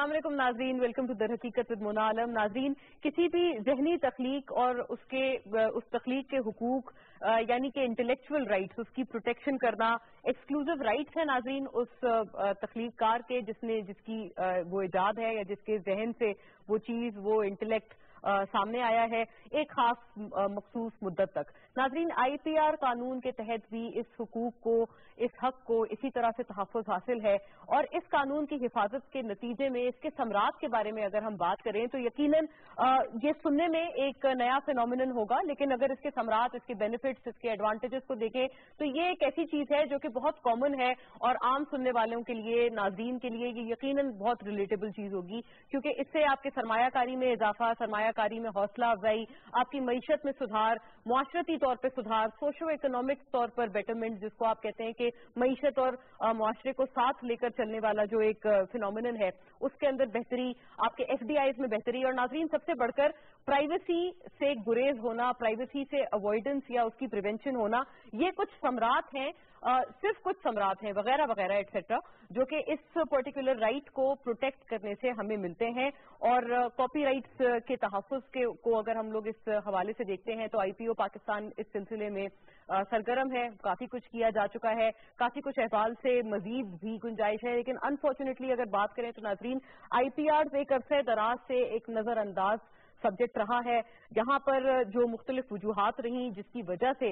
अस्सलाम वालेकुम नाजरीन, welcome to the Haqeeqat with Mona Alam. नाजरीन, किसी भी जहनी तख्लीक और उस तख्लीक के हुकूक यानी कि इंटेलेक्चुअल राइट्स, उसकी प्रोटेक्शन करना एक्सक्लूसिव राइट्स है नाजरीन उस तख्लीककार के जिसकी वो इजाद है या जिसके जहन से वो चीज़ वो इंटेलेक्ट सामने आया है एक खास मखसूस मुद्दत तक। नाजरीन, IPR कानून के तहत भी इस हुकूक को, इस हक को इसी तरह से तहफ़्फ़ुज़ हासिल है और इस कानून की हिफाजत के नतीजे में इसके समरात के बारे में अगर हम बात करें तो यकीनन ये सुनने में एक नया फिनोमिनन होगा, लेकिन अगर इसके समरात, इसके बेनिफिट्स, इसके एडवांटेजेस को देखें तो ये एक ऐसी चीज़ है जो कि बहुत कॉमन है और आम सुनने वालों के लिए, नाज़रीन के लिए ये यकीनन बहुत रिलेटेबल चीज़ होगी, क्योंकि इससे आपके सरमायाकारी में इजाफा, सरमायाकारी में हौसला अफजाई, आपकी मईशत में सुधार, मुआशरती तौर पर सुधार, सोशो इकोनॉमिक तौर पर बेटरमेंट, जिसको आप कहते हैं कि मईशत और मुआशरे को साथ लेकर चलने वाला जो एक फिनोमिनन है, उसके अंदर बेहतरी, आपके FDIs में बेहतरी और नाजरीन सबसे बढ़कर प्राइवेसी से गुरेज होना, प्राइवेसी से अवॉइडेंस या उसकी प्रिवेंशन होना, ये कुछ समरात हैं, सिर्फ कुछ समरात हैं वगैरह वगैरह एटसेट्रा, जो कि इस पर्टिकुलर राइट को प्रोटेक्ट करने से हमें मिलते हैं। और कॉपीराइट्स के तहफ़्फ़ुज़ को अगर हम लोग इस हवाले से देखते हैं तो IPO पाकिस्तान इस सिलसिले में सरगर्म है, काफ़ी कुछ किया जा चुका है, काफ़ी कुछ अहवाल से मजीद भी गुंजाइश है, लेकिन अनफॉर्चुनेटली अगर बात करें तो नाजरीन IPR एक अरसे दराज से एक नज़रअंदाज सब्जेक्ट रहा है, जहां पर जो मुख्तलिफ वजूहात रही जिसकी वजह से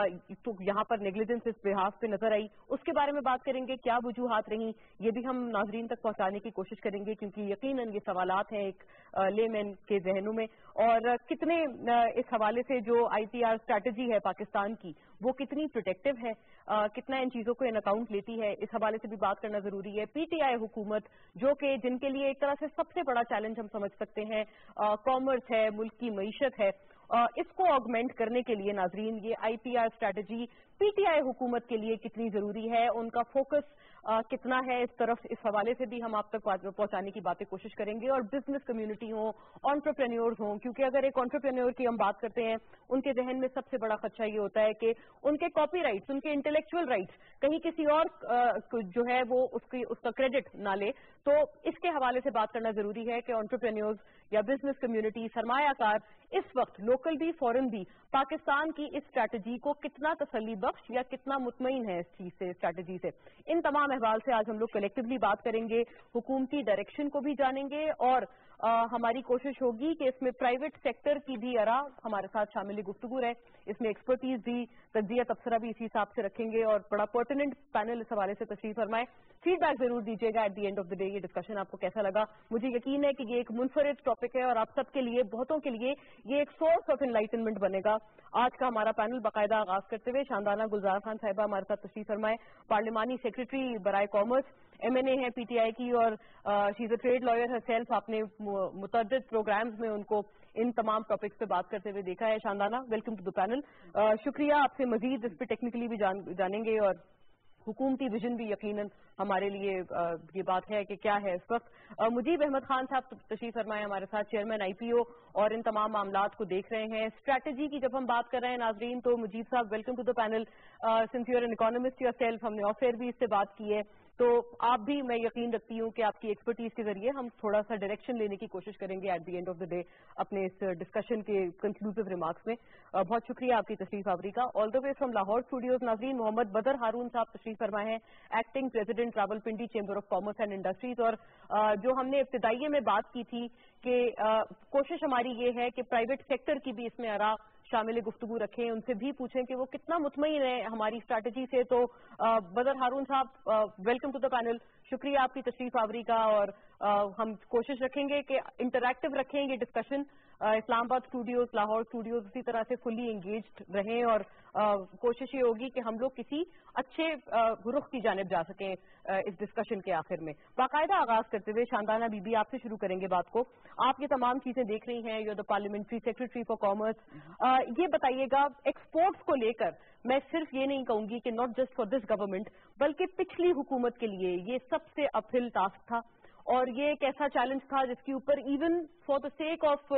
तो यहाँ पर नेग्लिजेंस इस बिहाफ पे नजर आई, उसके बारे में बात करेंगे। क्या वजूहात रही ये भी हम नाजरीन तक पहुंचाने की कोशिश करेंगे, क्योंकि यकीनन ये सवालात हैं एक लेमैन के जहनों में, और कितने इस हवाले से जो IPR स्ट्रैटेजी है पाकिस्तान की वो कितनी प्रोटेक्टिव है, कितना इन चीज़ों को इन अकाउंट लेती है, इस हवाले से भी बात करना जरूरी है। PTI हुकूमत जो कि जिनके लिए एक तरह से सबसे बड़ा चैलेंज हम समझ सकते हैं कॉमर्स है, मुल्क की मईशत है, इसको ऑगमेंट करने के लिए नाजरीन ये IPR स्ट्रैटेजी PTI हुकूमत के लिए कितनी जरूरी है, उनका फोकस कितना है इस तरफ, इस हवाले से भी हम आप तक पहुंचाने की बातें कोशिश करेंगे। और बिजनेस कम्युनिटी हो, एंटरप्रेन्योर्स हों, क्योंकि अगर एक एंटरप्रेन्योर की हम बात करते हैं उनके जहन में सबसे बड़ा खदशा ये होता है कि उनके कॉपीराइट्स, उनके इंटेलेक्चुअल राइट्स कहीं किसी और जो है वो उसका क्रेडिट ना ले। तो इसके हवाले से बात करना जरूरी है कि एंटरप्रेन्योर्स या बिजनेस कम्युनिटी, सरमायाकार इस वक्त लोकल भी फॉरेन भी पाकिस्तान की इस स्ट्रैटेजी को कितना तसल्ली बख्श या कितना मुतमईन है इस चीज से, स्ट्रैटेजी से। इन तमाम अहवाल से आज हम लोग कलेक्टिवली बात करेंगे, हुकूमती डायरेक्शन को भी जानेंगे और हमारी कोशिश होगी कि इसमें प्राइवेट सेक्टर की भी आरा हमारे साथ शामिल गुफ्तगू है, इसमें एक्सपर्टीज भी, तज्जिया तबसरा भी इसी हिसाब से रखेंगे और बड़ा पर्टिनेंट पैनल इस हवाले से तशरीफ फरमाए। फीडबैक जरूर दीजिएगा at the end of the day, ये डिस्कशन आपको कैसा लगा। मुझे यकीन है कि ये एक मुनफरिद टॉपिक है और आप सबके लिए, बहुतों के लिए ये एक सोर्स ऑफ एनलाइटनमेंट बनेगा। आज का हमारा पैनल बाकायदा आगाज करते हुए शानदाना गुलजार खान साहिबा हमारे साथ तशरीफ फरमाए, पार्लिमानी सेक्रेटरी बराए कॉमर्स, MNA है PTI की और she is a trade lawyer herself. आपने मुतअद्दिद प्रोग्राम्स में उनको इन तमाम टॉपिक्स पे बात करते हुए देखा है। Shandana, welcome to the panel. शुक्रिया, आपसे मजीद इस पे टेक्निकली भी जानेंगे और हुकूमती विजन भी यकीनन हमारे लिए ये बात है कि क्या है इस वक्त। मुजीब अहमद खान साहब तशरीफ फरमाए हमारे साथ, चेयरमैन IPO और इन तमाम मामलात को देख रहे हैं। स्ट्रैटेजी की जब हम बात कर रहे हैं नाजरीन तो Mujeeb sahab welcome to the panel. Since you are an economist yourself, हमने ऑफ एयर भी इससे बात की है, तो आप भी, मैं यकीन रखती हूँ कि आपकी एक्सपर्टीज के जरिए हम थोड़ा सा डायरेक्शन लेने की कोशिश करेंगे at the end of the day अपने इस डिस्कशन के कंक्लूसिव रिमार्क्स में। बहुत शुक्रिया आपकी तशरीफ आवरी का। All the way from Lahore studios नाजरीन मोहम्मद बदर हारून साहब तशरीफ फरमाए हैं, acting president Rawalpindi chamber of commerce and industries. और जो हमने इब्तिदाइये में बात की थी कि कोशिश हमारी ये है कि प्राइवेट सेक्टर की भी इसमें आरा शामिल गुफ्तगू रखें, उनसे भी पूछें कि वो कितना मुतमईन है हमारी स्ट्रैटेजी से। तो बदर हारून साहब वेलकम टू द पैनल, शुक्रिया आपकी तशरीफ आवरी का। और हम कोशिश रखेंगे कि इंटरैक्टिव रखें ये discussion, Islamabad studios, Lahore studios इसी तरह से फुली एंगेज्ड रहें और कोशिश ये होगी कि हम लोग किसी अच्छे रुख की जानिब जा सकें इस डिस्कशन के आखिर में। बाकायदा आगाज करते हुए शानदाना बीबी आपसे शुरू करेंगे बात को। आप ये तमाम चीजें देख रही हैं, you the parliamentary secretary for commerce, ये बताइएगा एक्सपोर्ट्स को लेकर मैं सिर्फ ये नहीं कहूंगी कि not just for this government बल्कि पिछली हुकूमत के लिए ये सबसे अपहिल टास्क था और ये एक ऐसा चैलेंज था जिसके ऊपर even for the sake of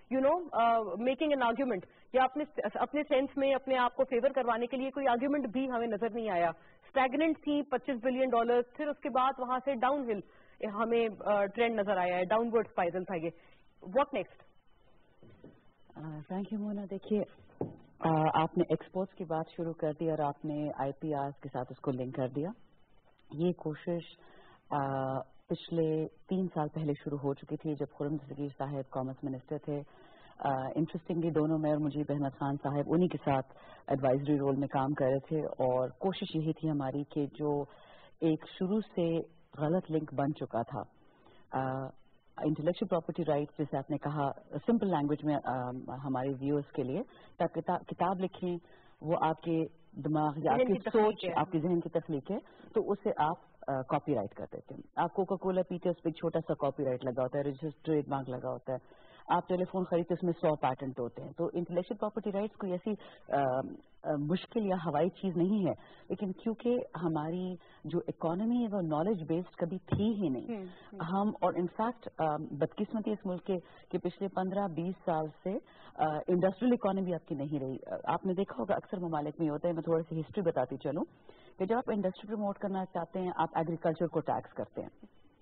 making an argument या अपने सेंस में अपने आप को फेवर करवाने के लिए कोई आर्ग्यूमेंट भी हमें नजर नहीं आया। स्टैग्नेंट थी $25 बिलियन, फिर उसके बाद वहां से डाउन हिल ہمیں ٹرینڈ نظر آیا ہے, ڈاؤن ورڈ اسپائرل تھا یہ. What next? Thank you Mona. دیکھیے آپ نے ایکسپورٹس کی بات شروع کر دی اور آپ نے آئی پی آر کے ساتھ اس کو لنک کر دیا. یہ کوشش پچھلے 3 سال پہلے شروع ہو چکی تھی جب خرم دستگیر صاحب کامرس منسٹر تھے. انٹرسٹنگلی دونوں میں اور مجیب احمد خان صاحب انہی کے ساتھ ایڈوائزری رول میں کام کر رہے تھے, اور کوشش یہی تھی ہماری کہ جو ایک شروع سے غلط لنک بن چکا تھا انٹلیکچوئل پراپرٹی رائٹ, جیسے آپ نے کہا سمپل لینگویج میں ہمارے ویورز کے لیے, کتاب لکھیں وہ آپ کے دماغ یا آپ کی سوچ آپ کے ذہن کی تخلیق ہے, تو اسے آپ کاپی رائٹ کر دیتے ہیں. آپ کوکا کولا پیتے اس پہ ایک چھوٹا سا کاپی رائٹ لگا ہوتا ہے, رجسٹرڈ ٹریڈ مارک لگا ہوتا ہے. آپ ٹیلی فون خریدتے اس میں 100 پیٹنٹ ہوتے ہیں. تو انٹلیکچوئل پراپرٹی رائٹس کوئی ایسی مشکل یا ہوائی چیز نہیں ہے, لیکن کیونکہ ہماری جو اکانومی ہے وہ نالج بیسڈ کبھی تھی ہی نہیں. ہم اور انفیکٹ بدقسمتی اس ملک کے پچھلے 15-20 سال سے انڈسٹریل اکانومی آپ کی نہیں رہی. آپ نے دیکھا ہوگا اکثر ممالک میں ہوتا ہے, میں تھوڑا سی ہسٹری بتاتی چلوں, کہ جب آپ انڈسٹری پروموٹ کرنا چاہتے ہیں آپ ایگریکلچر کو ٹیکس کرتے ہیں.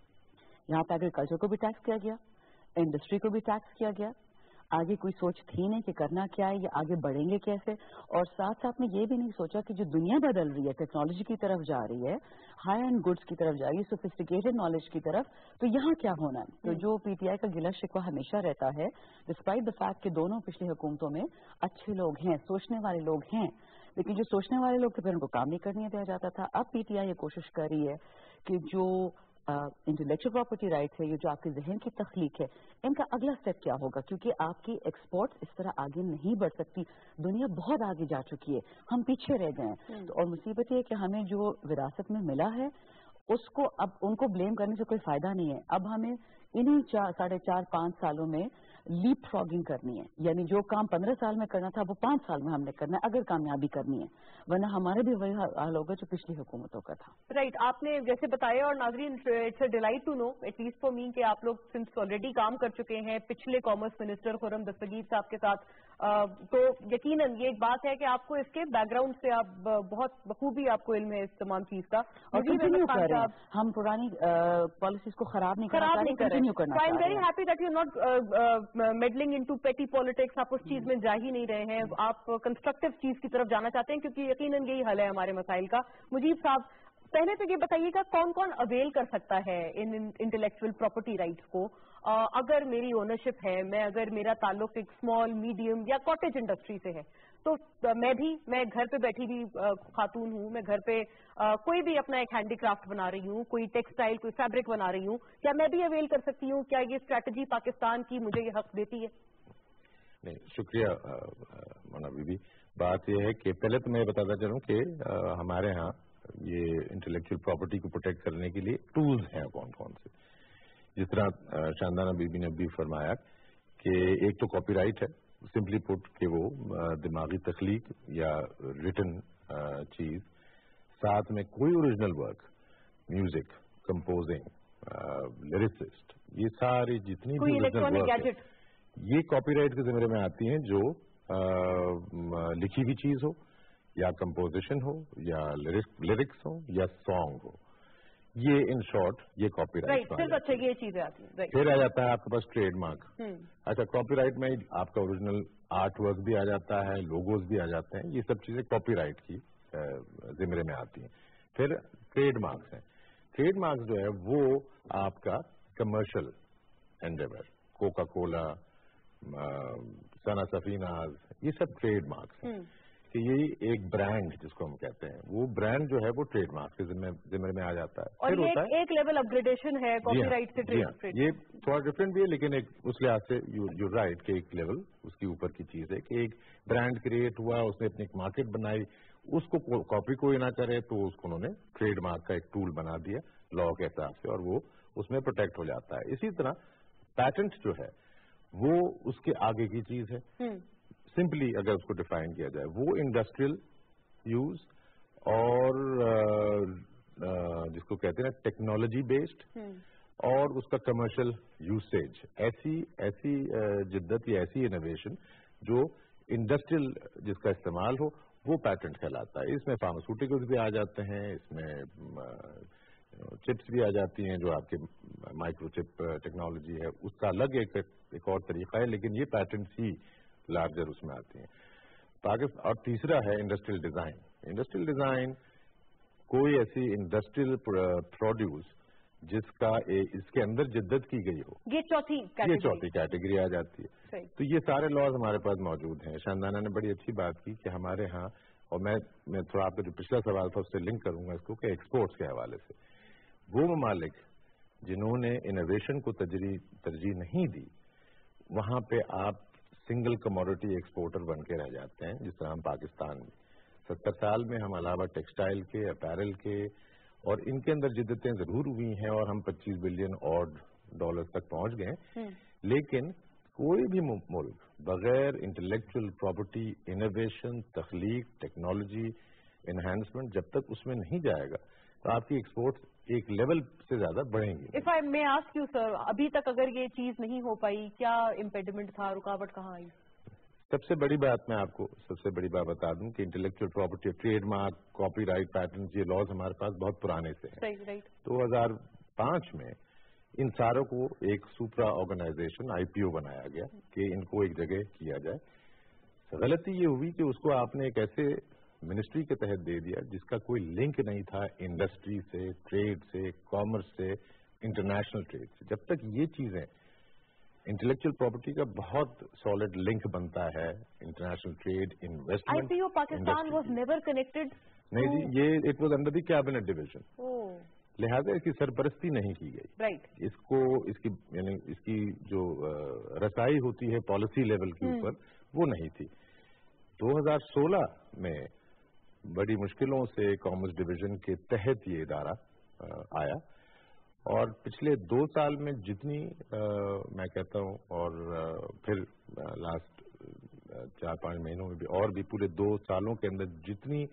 یہاں پہ ایگریکلچر کو بھی ٹیکس کیا گیا, انڈسٹری کو بھی ٹیکس کیا گیا. آگے کوئی سوچ تھی نہیں کہ کرنا کیا ہے یا آگے بڑھیں گے کیسے, اور ساتھ ساتھ میں یہ بھی نہیں سوچا کہ جو دنیا بدل رہی ہے, ٹیکنالوجی کی طرف جا رہی ہے, ہائی اینڈ گڈس کی طرف جا رہی ہے, سوفسٹیکیٹڈ نالج کی طرف, تو یہاں کیا ہونا ہے. تو جو پی ٹی آئی کا گلہ شکوہ ہمیشہ رہتا ہے, ڈسپائٹ دا فیکٹ کہ دونوں پچھلی حکومتوں میں اچھے لوگ ہیں, سوچنے والے لوگ ہیں, لیکن جو سوچنے والے لوگ تھے پھر ان کو کام نہیں کرنے دیا جاتا تھا. اب پی ٹی آئی یہ کوشش کر رہی ہے کہ جو انٹلیکچوئل پراپرٹی رائٹ ہے, یہ جو آپ کے ذہن کی تخلیق ہے, ان کا اگلا اسٹیپ کیا ہوگا, کیونکہ آپ کی ایکسپورٹس اس طرح آگے نہیں بڑھ سکتی. دنیا بہت آگے جا چکی ہے, ہم پیچھے رہ گئے ہیں. اور مصیبت یہ ہے کہ ہمیں جو وراثت میں ملا ہے اس کو اب ان کو بلیم کرنے سے کوئی فائدہ نہیں ہے. اب ہمیں انہیں 4.5-5 سالوں میں لیپ فراگنگ کرنی ہے, یعنی جو کام 15 سال میں کرنا تھا وہ 5 سال میں ہم نے کرنا ہے اگر کامیابی کرنی ہے, ورنہ ہمارے بھی وہی حال ہوگا جو پچھلی حکومتوں کا تھا. رائٹ, آپ نے جیسے بتایا, اور ناظرین it's a delight to know at least for me کہ آپ لوگ سنس آلریڈی کام کر چکے ہیں پچھلے کامرس منسٹر خرم دستگیر صاحب کے ساتھ, تو یقیناً یہ ایک بات ہے کہ آپ کو اس کے بیک گراؤنڈ سے آپ بہت بخوبی آپ کو علم ہے اس تمام چیز کا. اور ہم پرانی پالیسیز کو خراب نہیں کر رہے ہیں. I am very happy that you not meddling into petty politics. آپ اس چیز میں جا ہی نہیں رہے ہیں, آپ کنسٹرکٹیو چیز کی طرف جانا چاہتے ہیں, کیونکہ یقیناً یہی حل ہے ہمارے مسائل کا. مجیب صاحب, پہلے تو یہ بتائیے گا کون کون اویل کر سکتا ہے ان انٹلیکچوئل پراپرٹی رائٹس کو, اگر میری اونرشپ ہے, اگر میرا تعلق ایک اسمال میڈیم یا کاٹیج انڈسٹری سے ہے, تو میں گھر پہ بیٹھی بھی خاتون ہوں, میں گھر پہ کوئی بھی اپنا ایک ہینڈی کرافٹ بنا رہی ہوں, کوئی ٹیکسٹائل کوئی فیبرک بنا رہی ہوں, کیا میں بھی اویل کر سکتی ہوں؟ کیا یہ اسٹریٹجی پاکستان کی مجھے یہ حق دیتی ہے؟ نہیں, شکریہ مونا بی بی. بات یہ ہے کہ پہلے تو میں بتاتا چلوں کہ ہمارے ہاں یہ انٹلیکچوئل پراپرٹی کو پروٹیکٹ کرنے کے لیے ٹولز ہیں کون کون سے. جس طرح شاندانہ بی بی نے بھی فرمایا کہ ایک تو کاپی رائٹ ہے, سمپلی پٹ کہ وہ دماغی تخلیق یا ریٹن چیز, ساتھ میں کوئی original work, music, composing, lyricist, یہ ساری جتنی بھی اوریجنل ورک ہے یہ کاپی رائٹ کے ذمرے میں آتی ہیں, جو لکھی ہوئی چیز ہو یا کمپوزیشن ہو یا لیرکس ہو یا سانگ ہو, یہ ان شارٹ یہ کاپی رائٹ. یہ چیزیں آتی ہیں. پھر آ جاتا ہے آپ کے پاس ٹریڈ مارک. اچھا, کاپی رائٹ میں آپ کا اوریجنل آرٹ ورک بھی آ جاتا ہے, لوگوز بھی آ جاتے ہیں, یہ سب چیزیں کاپی رائٹ کی ذمرے میں آتی ہیں. پھر ٹریڈ مارکس ہیں. ٹریڈ مارکس جو ہے وہ آپ کا کمرشل انڈیور, کوکا کولا, سنا سفیناز, یہ سب ٹریڈ مارکس ہیں. کہ یہ ایک برانڈ جس کو ہم کہتے ہیں, وہ برانڈ جو ہے وہ ٹریڈ مارک کے ذمے میں آ جاتا ہے. اور یہ ایک لیول اپ گریڈیشن ہے کاپی رائٹ سے ٹریڈ. یہ تھوڑا ڈفرینٹ بھی ہے, لیکن ایک اس لحاظ سے یو رائٹ کہ ایک لیول اس کی اوپر کی چیز ہے کہ ایک برانڈ کریٹ ہوا, اس نے اپنی ایک مارکیٹ بنائی, اس کو کاپی کوئی نہ کرے تو اس کو انہوں نے ٹریڈ مارک کا ایک ٹول بنا دیا لا کے حساب سے, اور وہ اس میں پروٹیکٹ ہو جاتا ہے. اسی طرح پیٹنٹ جو ہے وہ اس کے آگے کی چیز ہے. سمپلی اگر اس کو ڈیفائن کیا جائے, وہ انڈسٹریل یوز اور جس کو کہتے ہیں ٹیکنالوجی بیسڈ, اور اس کا کمرشل یوسیج, ایسی جدت یا ایسی انوویشن جو انڈسٹریل جس کا استعمال ہو وہ پیٹنٹ کہلاتا ہے. اس میں فارماسیوٹیکلز بھی آ جاتے ہیں, اس میں चिप्स भी आ जाती हैं, जो आपके माइक्रो चिप टेक्नोलॉजी है, उसका अलग एक और तरीका है, लेकिन ये पैटेंट्स ही लार्जर उसमें आती हैं पाकिस्तान। और तीसरा है इंडस्ट्रियल डिजाइन। इंडस्ट्रियल डिजाइन कोई ऐसी इंडस्ट्रियल प्रोड्यूस जिसका इसके अंदर जिद्दत की गई हो, ये चौथी कैटेगरी आ जाती है। तो ये सारे लॉज हमारे पास मौजूद हैं। शानदाना ने बड़ी अच्छी बात की कि हमारे यहाँ, और मैं थोड़ा आपका जो पिछला सवाल था उससे लिंक करूंगा इसको, कि एक्सपोर्ट्स के हवाले से वो ममालिक जिन्होंने इनोवेशन को तरजीह नहीं दी, वहां पे आप सिंगल कमोडिटी एक्सपोर्टर बन के रह जाते हैं, जिस तरह हम पाकिस्तान में 70 साल में हम अलावा टेक्सटाइल के, अपैरल के, और इनके अंदर जिद्दतें जरूर हुई हैं और हम 25 बिलियन और डॉलर तक पहुंच गए, लेकिन कोई भी मुल्क बगैर इंटेलेक्चुअल प्रॉपर्टी, इनोवेशन, तख्लीक, टेक्नोलॉजी एनहांसमेंट जब तक उसमें नहीं जाएगा तो आपकी एक्सपोर्ट एक लेवल से ज्यादा बढ़ेंगी। If I may ask you sir, अभी तक अगर ये चीज नहीं हो पाई, क्या इम्पेडिमेंट था, रुकावट कहाँ आई? सबसे बड़ी बात मैं आपको बता दूं कि intellectual property, trademark, copyright, patent, ये लॉज हमारे पास बहुत पुराने से हैं। राइट। 2005 में इन सारों को एक सुपरा ऑर्गेनाइजेशन IPO बनाया गया कि इनको एक जगह किया जाए। गलती ये हुई कि उसको आपने एक ऐसे मिनिस्ट्री के तहत दे दिया जिसका कोई लिंक नहीं था इंडस्ट्री से, ट्रेड से, कॉमर्स से, इंटरनेशनल ट्रेड से। जब तक ये चीजें, इंटेलेक्चुअल प्रॉपर्टी का बहुत सॉलिड लिंक बनता है, international trade, investment. IPO Pakistan was never connected. नहीं जी, ये it was under the cabinet division, लिहाजा इसकी सरपरस्ती नहीं की गई। राइट। इसकी जो रसाई होती है पॉलिसी लेवल के ऊपर, वो नहीं थी। 2016 में बड़ी मुश्किलों से कॉमर्स डिवीजन के तहत ये इदारा आया, और पिछले 2 साल में जितनी मैं कहता हूं, और फिर लास्ट 4-5 महीनों में भी, और भी पूरे 2 सालों के अंदर जितनी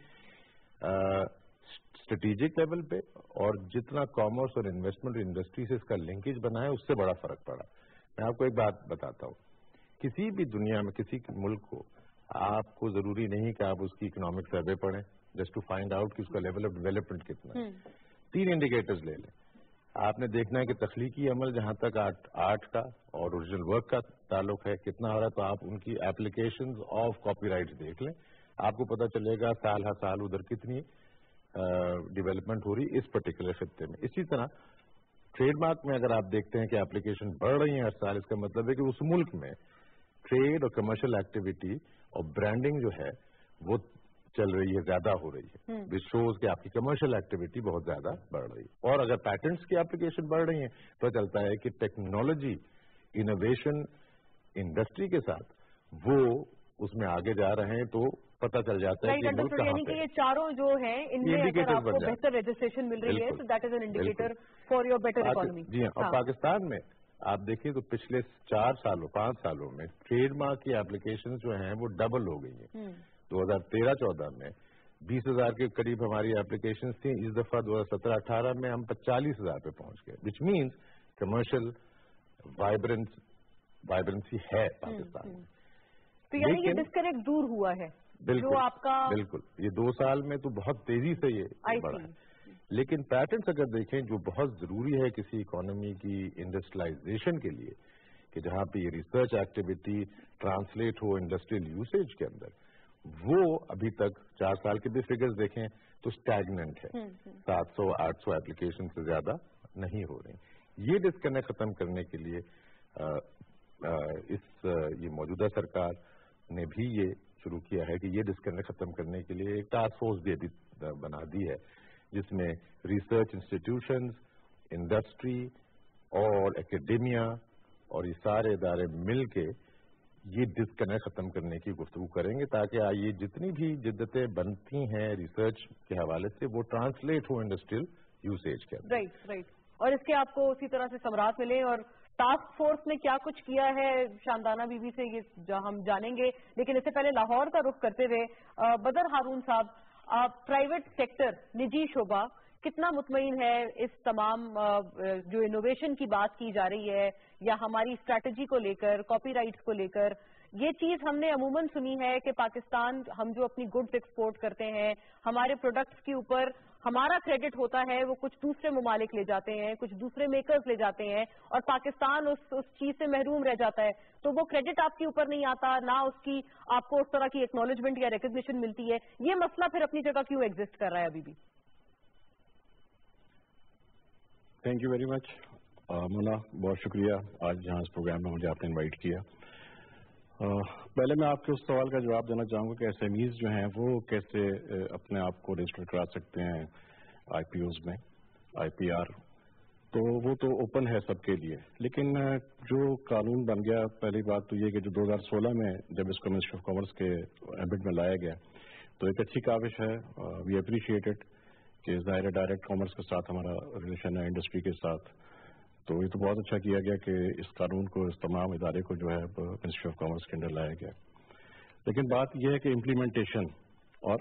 स्ट्रेटेजिक लेवल पे और जितना कॉमर्स और इन्वेस्टमेंट इंडस्ट्री से इसका लिंकेज बना है, उससे बड़ा फर्क पड़ा। मैं आपको एक बात बताता हूं, किसी भी दुनिया में किसी मुल्क को आपको जरूरी नहीं कि आप उसकी इकोनॉमिक सर्वे पढ़ें जस्ट टू फाइंड आउट कि उसका लेवल ऑफ डेवलपमेंट कितना है। 3 इंडिकेटर्स ले लें। आपने देखना है कि तख्लीकी अमल जहां तक आर्ट का और ओरिजिनल वर्क का ताल्लुक है कितना हो रहा है, तो आप उनकी एप्लीकेशंस ऑफ कॉपीराइट्स देख लें, आपको पता चलेगा साल हर साल उधर कितनी डेवलपमेंट हो रही इस पर्टिकुलर खित्ते में। इसी तरह ट्रेडमार्क में अगर आप देखते हैं कि एप्लीकेशन बढ़ रही है हर साल, इसका मतलब है कि उस मुल्क में ट्रेड और कमर्शियल एक्टिविटी और ब्रांडिंग जो है वो चल रही है, ज्यादा हो रही है, विच शोज कि आपकी कमर्शियल एक्टिविटी बहुत ज्यादा बढ़ रही है। और अगर पैटेंट्स की एप्लीकेशन बढ़ रही है तो चलता है कि टेक्नोलॉजी, इनोवेशन इंडस्ट्री के साथ वो उसमें आगे जा रहे हैं, तो पता चल जाता है कि मुल्क कहां पे। ये चारों जो हैं, इनमें अगर आपको बेहतर रजिस्ट्रेशन मिल रही है तो that is an indicator for your better economy. जी हाँ। और पाकिस्तान में आप देखिए तो पिछले 4 सालों 5 सालों में ट्रेडमार्क की एप्लीकेशन जो हैं वो डबल हो गई हैं। 2013-14 में 20,000 के करीब हमारी एप्लीकेशन थी, इस दफा 2017-18 में हम 40,000 पे पहुंच गए, विच मीन्स कमर्शियल वाइब्रेंसी है पाकिस्तान में। तो यानी ये डिस्कनेक्ट दूर हुआ है। बिल्कुल, जो आपका बिल्कुल, ये 2 साल में तो बहुत तेजी से ये बढ़ा है। लेकिन पैटर्न्स अगर देखें, जो बहुत जरूरी है किसी इकोनॉमी की इंडस्ट्रियलाइजेशन के लिए, कि जहां पे ये रिसर्च एक्टिविटी ट्रांसलेट हो इंडस्ट्रियल यूसेज के अंदर, वो अभी तक 4 साल के भी फिगर्स देखें तो स्टैग्नेंट है। 700-800 एप्लीकेशन से ज्यादा नहीं हो रही। ये डिस्कनेक्ट खत्म करने के लिए ये मौजूदा सरकार ने भी ये शुरू किया है कि ये डिस्कनेक्ट खत्म करने के लिए एक टास्क फोर्स भी अभी बना दी है, जिसमें रिसर्च इंस्टीट्यूशंस, इंडस्ट्री और एकेडेमिया और ये सारे इदारे मिल के ये डिस्कनेक्ट खत्म करने की गुफ्तगू करेंगे, ताकि ये जितनी भी जिद्दतें बनती हैं रिसर्च के हवाले से वो ट्रांसलेट हो इंडस्ट्रियल यूसेज के अंदर। राइट। और इसके आपको उसी तरह से समरात मिले। और टास्क फोर्स ने क्या कुछ किया है शानदाना बीबी से ये हम जानेंगे, लेकिन इससे पहले लाहौर का रुख करते हुए बदर हारून साहब, प्राइवेट सेक्टर, निजी शोबा कितना मुतमईन है इस तमाम जो इनोवेशन की बात की जा रही है या हमारी स्ट्रैटेजी को लेकर, कॉपीराइट्स को लेकर? ये चीज हमने अमूमन सुनी है कि पाकिस्तान, हम जो अपनी गुड्स एक्सपोर्ट करते हैं, हमारे प्रोडक्ट्स के ऊपर ہمارا کریڈٹ ہوتا ہے وہ کچھ دوسرے ممالک لے جاتے ہیں, کچھ دوسرے میکرز لے جاتے ہیں, اور پاکستان اس چیز سے محروم رہ جاتا ہے. تو وہ کریڈٹ آپ کے اوپر نہیں آتا, نہ اس کی آپ کو اس طرح کی ایکنالجمنٹ یا ریکگنیشن ملتی ہے. یہ مسئلہ پھر اپنی جگہ کیوں ایگزسٹ کر رہا ہے ابھی بھی؟ Thank you very much Mona, بہت شکریہ آج یہاں اس پروگرام میں مجھے آپ نے انوائٹ کیا. پہلے میں آپ کے اس سوال کا جواب دینا چاہوں گا کہ ایس ایم ایز جو ہیں وہ کیسے اپنے آپ کو رجسٹر کرا سکتے ہیں آئی پی اوز میں, آئی پی آر. تو وہ تو اوپن ہے سب کے لیے, لیکن جو قانون بن گیا, پہلی بات تو یہ کہ جو 2016 میں جب اس کو منسٹری آف کامرس کے ایمبٹ میں لایا گیا تو ایک اچھی کاوش ہے, وی اپریشیٹ اٹ, کہ ظاہر ڈائریکٹ کامرس کے ساتھ ہمارا ریلیشن ہے انڈسٹری کے ساتھ. تو یہ تو بہت اچھا کیا گیا کہ اس قانون کو, اس تمام ادارے کو جو ہے منسٹری آف کامرس کے اندر لایا گیا. لیکن بات یہ ہے کہ امپلیمنٹیشن اور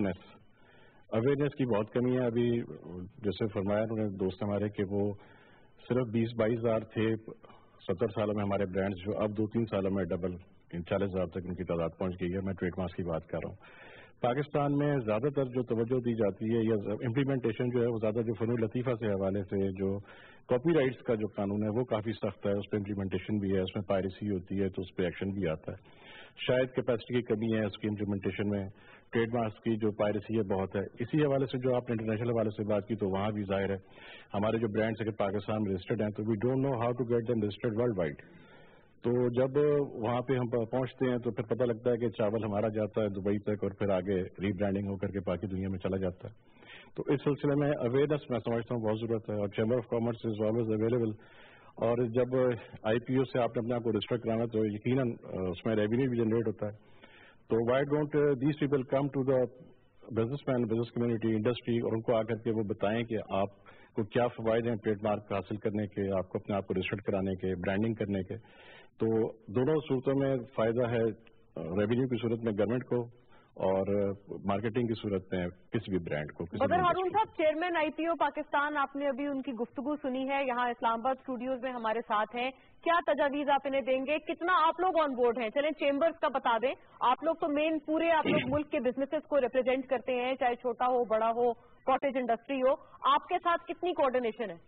اویئرنیس کی بہت کمی ہے. ابھی جیسے فرمایا انہوں نے دوست ہمارے کہ وہ صرف 20-22 ہزار تھے 70 سالوں میں ہمارے برانڈز, جو اب 2-3 سالوں میں ڈبل 40,000 تک ان کی تعداد پہنچ گئی ہے. میں ٹریڈ مارکس کی بات کر رہا ہوں. پاکستان میں زیادہ تر جو توجہ دی جاتی ہے یا امپلیمنٹیشن جو ہے وہ زیادہ جو فنون لطیفہ سے حوالے سے, جو کاپی رائٹس کا جو قانون ہے وہ کافی سخت ہے, اس پہ امپلیمنٹیشن بھی ہے, اس میں پائریسی ہوتی ہے تو اس پہ ایکشن بھی آتا ہے. شاید کیپیسٹی کی کمی ہے اس کی امپلیمنٹیشن میں. ٹریڈ مارکس کی جو پائریسی ہے بہت ہے. اسی حوالے سے جو آپ نے انٹرنیشنل حوالے سے بات کی تو وہاں بھی ظاہر ہے ہمارے جو برانڈس اگر پاکستان میں رجسٹرڈ ہیں تو we don't know how to get them registered worldwide. تو جب وہاں پہ ہم پہنچتے ہیں تو پھر پتہ لگتا ہے کہ چاول ہمارا جاتا ہے دبئی تک اور پھر آگے ری برانڈنگ ہو کر کے باقی دنیا میں چلا جاتا ہے. تو اس سلسلے میں اویئرنیس میں سمجھتا ہوں بہت ضرورت ہے, اور chamber of commerce is always available. اور جب آئی پی او سے آپ نے اپنے آپ کو رجسٹر کرانا تو یقیناً اس میں ریونیو بھی جنریٹ ہوتا ہے. تو why don't these people come to the businessman, business community, industry, اور ان کو آ کر کے وہ بتائیں کہ آپ کو کیا فوائد ہیں ٹریڈ مارک حاصل کرنے کے, آپ کو اپنے آپ کو رجسٹر کرانے کے, برانڈنگ کرنے کے. تو دونوں صورتوں میں فائدہ ہے, ریونیو کی صورت میں گورنمنٹ کو اور مارکیٹنگ کی صورت میں کسی بھی برانڈ کو. بدر ہارون صاحب, چیئرمین آئی پی او پاکستان, آپ نے ابھی ان کی گفتگو سنی ہے, یہاں اسلام آباد اسٹوڈیوز میں ہمارے ساتھ ہیں. کیا تجاویز آپ انہیں دیں گے؟ کتنا آپ لوگ آن بورڈ ہیں؟ چلیں چیمبرز کا بتا دیں, آپ لوگ تو مین پورے آپ لوگ ملک کے بزنسز کو ریپرزینٹ کرتے ہیں, چاہے چھوٹا ہو بڑا ہو, کاٹیج انڈسٹری ہو, آپ کے ساتھ کتنی کوآرڈینیشن ہے؟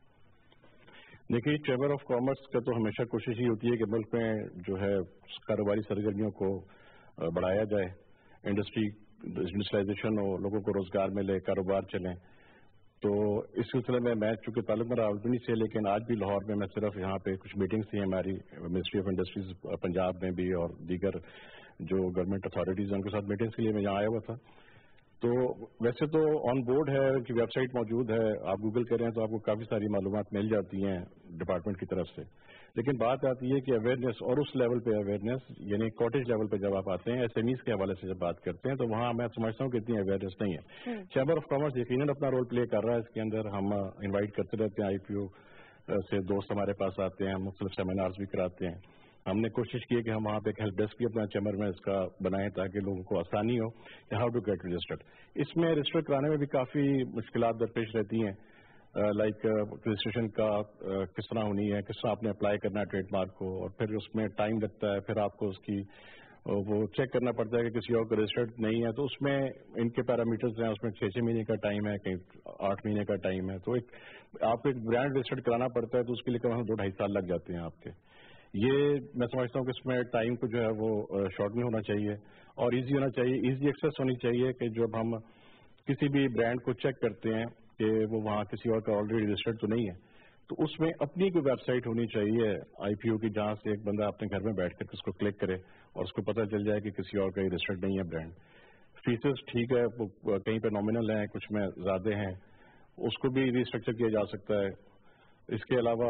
دیکھیے, چیمبر آف کامرس کا تو ہمیشہ کوشش ہی ہوتی ہے کہ ملک میں جو ہے کاروباری سرگرمیوں کو بڑھایا جائے, انڈسٹریلائزیشن ہو, لوگوں کو روزگار ملے, کاروبار چلیں. تو اس سلسلے میں چونکہ تعلق میں راولپنڈی سے, لیکن آج بھی لاہور میں صرف یہاں پہ کچھ میٹنگس تھیں ہماری منسٹری آف انڈسٹریز پنجاب میں بھی, اور دیگر جو گورنمنٹ اتھارٹیز ہیں ان کے ساتھ میٹنگس کے لیے میں یہاں آیا ہوا تھا. تو ویسے تو آن بورڈ ہے, ان کی ویب سائٹ موجود ہے, آپ گوگل کریں تو آپ کو کافی ساری معلومات مل جاتی ہیں ڈپارٹمنٹ کی طرف سے. لیکن بات آتی ہے کہ اویئرنیس, اور اس لیول پہ اویئرنیس یعنی کاٹیج لیول پہ جب آپ آتے ہیں, ایس ایم ایز کے حوالے سے جب بات کرتے ہیں تو وہاں میں سمجھتا ہوں کہ اتنی اویئرنیس نہیں ہے. چیمبر آف کامرس یقیناً اپنا رول پلے کر رہا ہے اس کے اندر. ہم انوائٹ کرتے رہتے ہیں, آئی پی او سے دوست ہمارے پاس آتے ہیں, مختلف سیمینارز بھی کراتے ہیں. ہم نے کوشش کی ہے کہ ہم وہاں پہ ایک ہیلپ ڈیسک بھی اپنا چیمبر میں اس کا بنائیں تاکہ لوگوں کو آسانی ہو کہ ہاؤ ٹو گیٹ رجسٹرڈ. اس میں رجسٹر کرانے میں بھی کافی مشکلات درپیش رہتی ہیں, لائک رجسٹریشن کا کس طرح ہونی ہے, کس طرح آپ نے اپلائی کرنا ہے ٹریڈ مارک کو, اور پھر اس میں ٹائم لگتا ہے, پھر آپ کو اس کی وہ چیک کرنا پڑتا ہے کہ کسی اور کو رجسٹرڈ نہیں ہے. تو اس میں ان کے پیرامیٹرز ہیں, اس میں 6 مہینے کا ٹائم ہے, کہیں 8 مہینے کا ٹائم ہے. تو آپ کو ایک برانڈ رجسٹرڈ کرانا پڑتا ہے تو اس کے لیے کم از کم 2-2.5 سال لگ جاتے ہیں آپ کے. یہ میں سمجھتا ہوں کہ اس میں ٹائم کو جو ہے وہ شارٹ نہیں ہونا چاہیے اور ایزی ہونا چاہیے, ایزی ایکسیس ہونی چاہیے کہ جب ہم کسی بھی برانڈ کو چیک کرتے ہیں کہ وہ وہاں کسی اور کا آلریڈی رجسٹرڈ تو نہیں ہے, تو اس میں اپنی کوئی ویب سائٹ ہونی چاہیے آئی پی او کی, جہاں سے ایک بندہ اپنے گھر میں بیٹھ کر اس کو کلک کرے اور اس کو پتہ چل جائے کہ کسی اور کا یہ رجسٹرڈ نہیں ہے برانڈ. فیسز ٹھیک ہے, وہ کہیں پہ نامنل ہیں, کچھ میں زیادہ ہیں, اس کو بھی ریسٹرکچر کیا جا سکتا ہے. اس کے علاوہ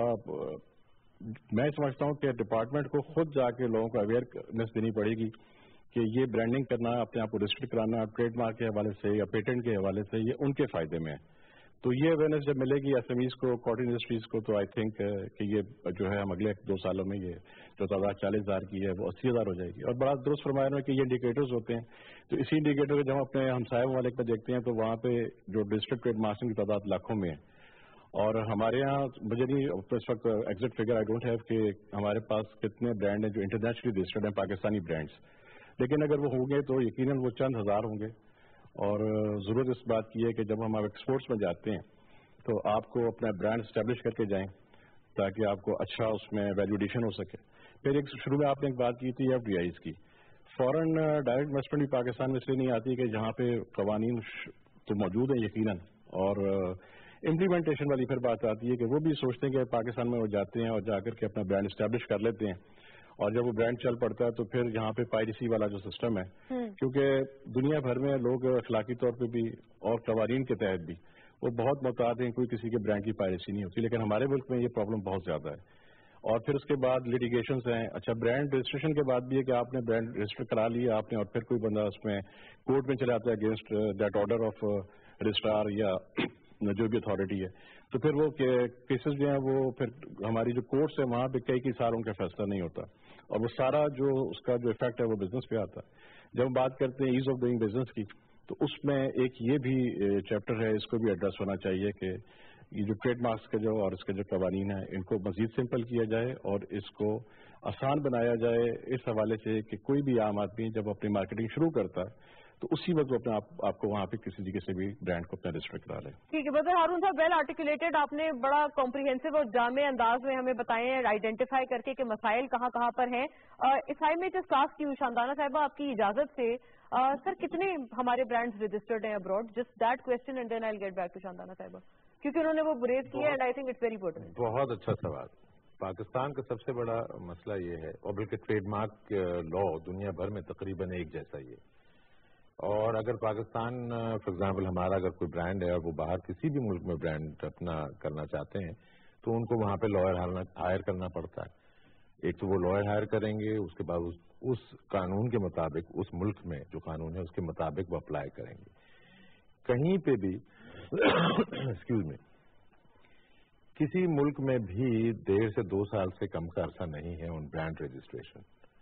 میں سمجھتا ہوں کہ ڈپارٹمنٹ کو خود جا کے لوگوں کو اویئرنیس دینی پڑے گی کہ یہ برانڈنگ کرنا, اپنے آپ کو رجسٹر کرانا ٹریڈ مارک کے حوالے سے یا پیٹنٹ کے حوالے سے, یہ ان کے فائدے میں ہے. تو یہ اویئرنیس جب ملے گی ایس ایم ایز کو, کاٹن انڈسٹریز کو, تو آئی تھنک کہ یہ جو ہے ہم اگلے 2 سالوں میں یہ جو تعداد 40,000 کی ہے وہ 80,000 ہو جائے گی. اور بڑا درست فرمایا ہے کہ یہ انڈیکیٹرز ہوتے ہیں, تو اسی انڈیکیٹر کو جب ہم اپنے ہمسائے ممالک پہ دیکھتے ہیں تو وہاں پہ جو ڈسٹرکٹ ٹریڈ مارکس کی تعداد لاکھوں میں ہے. اور ہمارے یہاں مجھے نہیں اس وقت exact figure I don't have کہ ہمارے پاس کتنے برانڈ ہیں جو انٹرنیشنلی رجسٹرڈ ہیں پاکستانی برانڈس, لیکن اگر وہ ہوں گے تو یقیناً وہ چند ہزار ہوں گے. اور ضرورت اس بات کی ہے کہ جب ہم ایکسپورٹس میں جاتے ہیں تو آپ کو اپنا برانڈ اسٹیبلش کر کے جائیں تاکہ آپ کو اچھا اس میں ویلیو ایڈیشن ہو سکے. پھر ایک شروع میں آپ نے ایک بات کی تھی FDIs کی. فورن ڈائریکٹ انویسٹمنٹ بھی پاکستان میں اس لیے نہیں آتی کہ جہاں پہ قوانین تو موجود ہیں یقیناً, اور امپلیمنٹیشن والی پھر بات آتی ہے کہ وہ بھی سوچتے ہیں کہ پاکستان میں وہ جاتے ہیں اور جا کر کے اپنا برانڈ اسٹیبلش کر لیتے ہیں, اور جب وہ برانڈ چل پڑتا ہے تو پھر یہاں پہ پائریسی والا جو سسٹم ہے, کیونکہ دنیا بھر میں لوگ اخلاقی طور پہ بھی اور قوانین کے تحت بھی وہ بہت محتاط ہیں, کوئی کسی کے برانڈ کی پائریسی نہیں ہوتی, لیکن ہمارے ملک میں یہ پرابلم بہت زیادہ ہے. اور پھر اس کے بعد لیٹیگیشنز ہیں. اچھا, برانڈ رجسٹریشن کے بعد بھی ہے کہ آپ نے برانڈ رجسٹر کرا لیا آپ نے, اور پھر کوئی بندہ اس میں کورٹ میں چلا جاتا ہے against that order of registrar یا جو بھی اتھارٹی ہے, تو پھر وہ کیسز جو ہیں وہ پھر ہماری جو کورٹس ہیں وہاں پہ کئی سال ان کا فیصلہ نہیں ہوتا, اور وہ سارا جو اس کا جو افیکٹ ہے وہ بزنس پہ آتا ہے. جب ہم بات کرتے ہیں ایز آف ڈوئنگ بزنس کی, تو اس میں ایک یہ بھی چیپٹر ہے, اس کو بھی ایڈریس ہونا چاہیے کہ یہ جو ٹریڈ مارکس کے جو اور اس کے جو قوانین ہیں ان کو مزید سمپل کیا جائے اور اس کو آسان بنایا جائے, اس حوالے سے کہ کوئی بھی عام آدمی جب اپنی مارکیٹنگ شروع کرتا ہے تو اسی وقت وہ اپنے آپ کو وہاں پہ کسی طریقے سے بھی برانڈ کو اپنا رجسٹر کرا لے. ٹھیک ہے بدر ہارون صاحب, ویل آرٹیکولیٹڈ, آپ نے بڑا کمپریہنسو اور جامع انداز میں ہمیں بتائے ہیں, آئیڈینٹیفائی کر کے کہ مسائل کہاں کہاں پر ہیں. اس آئی میں اسٹاف کی شاندانہ صاحبہ, آپ کی اجازت سے سر کتنے ہمارے برانڈز رجسٹرڈ ہیں abroad? Just that question and then I will get back to Shandana sahiba, کیونکہ انہوں نے وہ ریز کیا and I think it's very important. بہت اچھا سوال. پاکستان کا سب سے بڑا مسئلہ یہ ہے, اور بلکہ ٹریڈ مارک لا دنیا بھر میں تقریباً ایک جیسا ہی ہے, اور اگر پاکستان فار ایگزامپل ہمارا اگر کوئی برانڈ ہے اور وہ باہر کسی بھی ملک میں برانڈ اپنا کرنا چاہتے ہیں تو ان کو وہاں پہ لائر ہائر کرنا پڑتا ہے. ایک تو وہ لائر ہائر کریں گے, اس کے بعد اس قانون کے مطابق اس ملک میں جو قانون ہے اس کے مطابق وہ اپلائی کریں گے. کہیں پہ بھی ایکسکیوز می, کسی ملک میں بھی 1.5 سے 2 سال سے کم کا عرصہ نہیں ہے ان برانڈ رجسٹریشن.